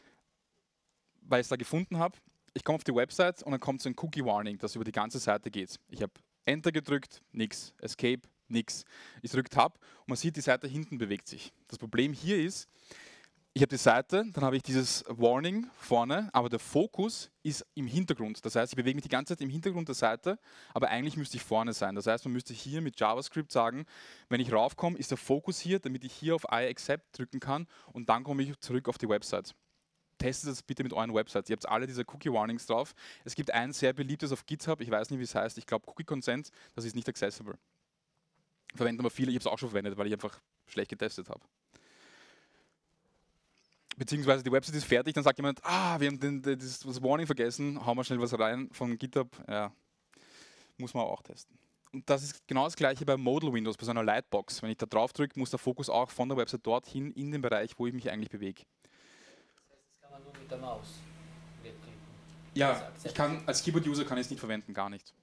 weil ich es da gefunden habe. Ich komme auf die Website und dann kommt so ein Cookie Warning, das über die ganze Seite geht. Ich habe Enter gedrückt, nix. Escape, nix. Ich drücke Tab und man sieht, die Seite hinten bewegt sich. Das Problem hier ist, ich habe die Seite, dann habe ich dieses Warning vorne, aber der Fokus ist im Hintergrund. Das heißt, ich bewege mich die ganze Zeit im Hintergrund der Seite, aber eigentlich müsste ich vorne sein. Das heißt, man müsste hier mit JavaScript sagen, wenn ich raufkomme, ist der Fokus hier, damit ich hier auf I accept drücken kann und dann komme ich zurück auf die Website. Testet das bitte mit euren Websites. Ihr habt alle diese Cookie-Warnings drauf. Es gibt ein sehr beliebtes auf GitHub, ich weiß nicht, wie es heißt, ich glaube Cookie-Consent, das ist nicht accessible. Verwenden aber viele, ich habe es auch schon verwendet, weil ich einfach schlecht getestet habe. Beziehungsweise die Website ist fertig, dann sagt jemand, ah, wir haben den, das, das Warning vergessen, hauen wir schnell was rein von GitHub. Ja, muss man auch testen. Und das ist genau das gleiche bei Modal Windows, bei so einer Lightbox. Wenn ich da drauf drücke, muss der Fokus auch von der Website dorthin in den Bereich, wo ich mich eigentlich bewege.
Das heißt, das kann man nur mit der Maus wegklicken.
Ja, ich kann, als Keyboard-User kann ich es nicht verwenden, gar nicht.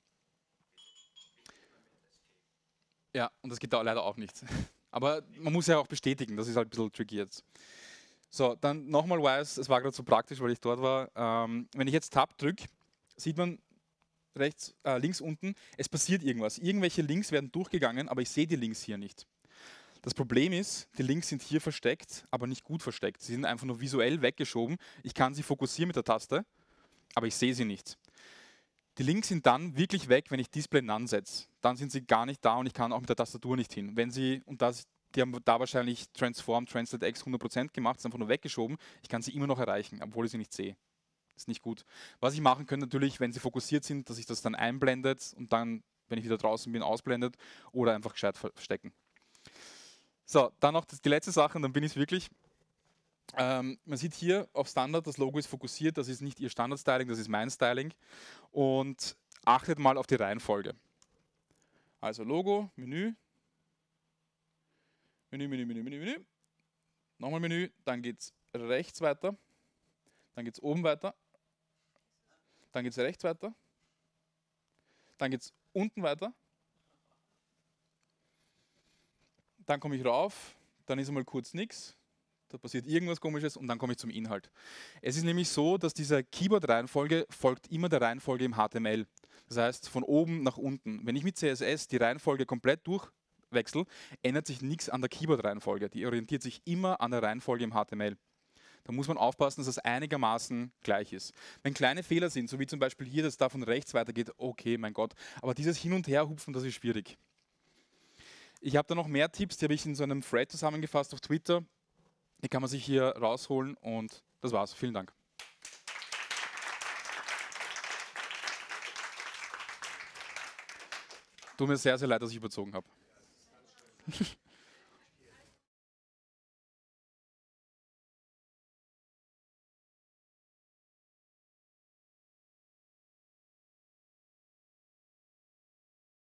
Ja, und das geht da leider auch nicht. Aber man muss ja auch bestätigen, das ist halt ein bisschen tricky jetzt. So, dann nochmal Wise, es war gerade so praktisch, weil ich dort war. Ähm, wenn ich jetzt Tab drücke, sieht man rechts, äh, links unten, es passiert irgendwas. Irgendwelche Links werden durchgegangen, aber ich sehe die Links hier nicht. Das Problem ist, die Links sind hier versteckt, aber nicht gut versteckt. Sie sind einfach nur visuell weggeschoben. Ich kann sie fokussieren mit der Taste, aber ich sehe sie nicht. Die Links sind dann wirklich weg, wenn ich Display None setze. Dann sind sie gar nicht da und ich kann auch mit der Tastatur nicht hin. Wenn sie, und das, die haben da wahrscheinlich Transform, Translate X hundert Prozent gemacht, ist einfach nur weggeschoben. Ich kann sie immer noch erreichen, obwohl ich sie nicht sehe. Das ist nicht gut. Was ich machen könnte natürlich, wenn sie fokussiert sind, dass ich das dann einblendet und dann, wenn ich wieder draußen bin, ausblendet oder einfach gescheit verstecken. So, dann noch das, die letzte Sache und dann bin ich es wirklich. Ähm, man sieht hier auf Standard, das Logo ist fokussiert, das ist nicht Ihr Standard-Styling, das ist mein Styling. Und achtet mal auf die Reihenfolge. Also Logo, Menü, Menü, Menü, Menü, Menü, Menü, nochmal Menü, dann geht es rechts weiter, dann geht es oben weiter, dann geht es rechts weiter, dann geht es unten weiter, dann komme ich rauf, dann ist einmal kurz nichts. Da passiert irgendwas Komisches und dann komme ich zum Inhalt. Es ist nämlich so, dass diese Keyboard-Reihenfolge folgt immer der Reihenfolge im H T M L. Das heißt, von oben nach unten. Wenn ich mit C S S die Reihenfolge komplett durchwechsle, ändert sich nichts an der Keyboard-Reihenfolge. Die orientiert sich immer an der Reihenfolge im H T M L. Da muss man aufpassen, dass das einigermaßen gleich ist. Wenn kleine Fehler sind, so wie zum Beispiel hier, dass es da von rechts weitergeht, okay, mein Gott. Aber dieses Hin- und Herhupfen, das ist schwierig. Ich habe da noch mehr Tipps, die habe ich in so einem Thread zusammengefasst auf Twitter. Die kann man sich hier rausholen und das war's. Vielen Dank. Tut mir sehr, sehr leid, dass ich überzogen habe.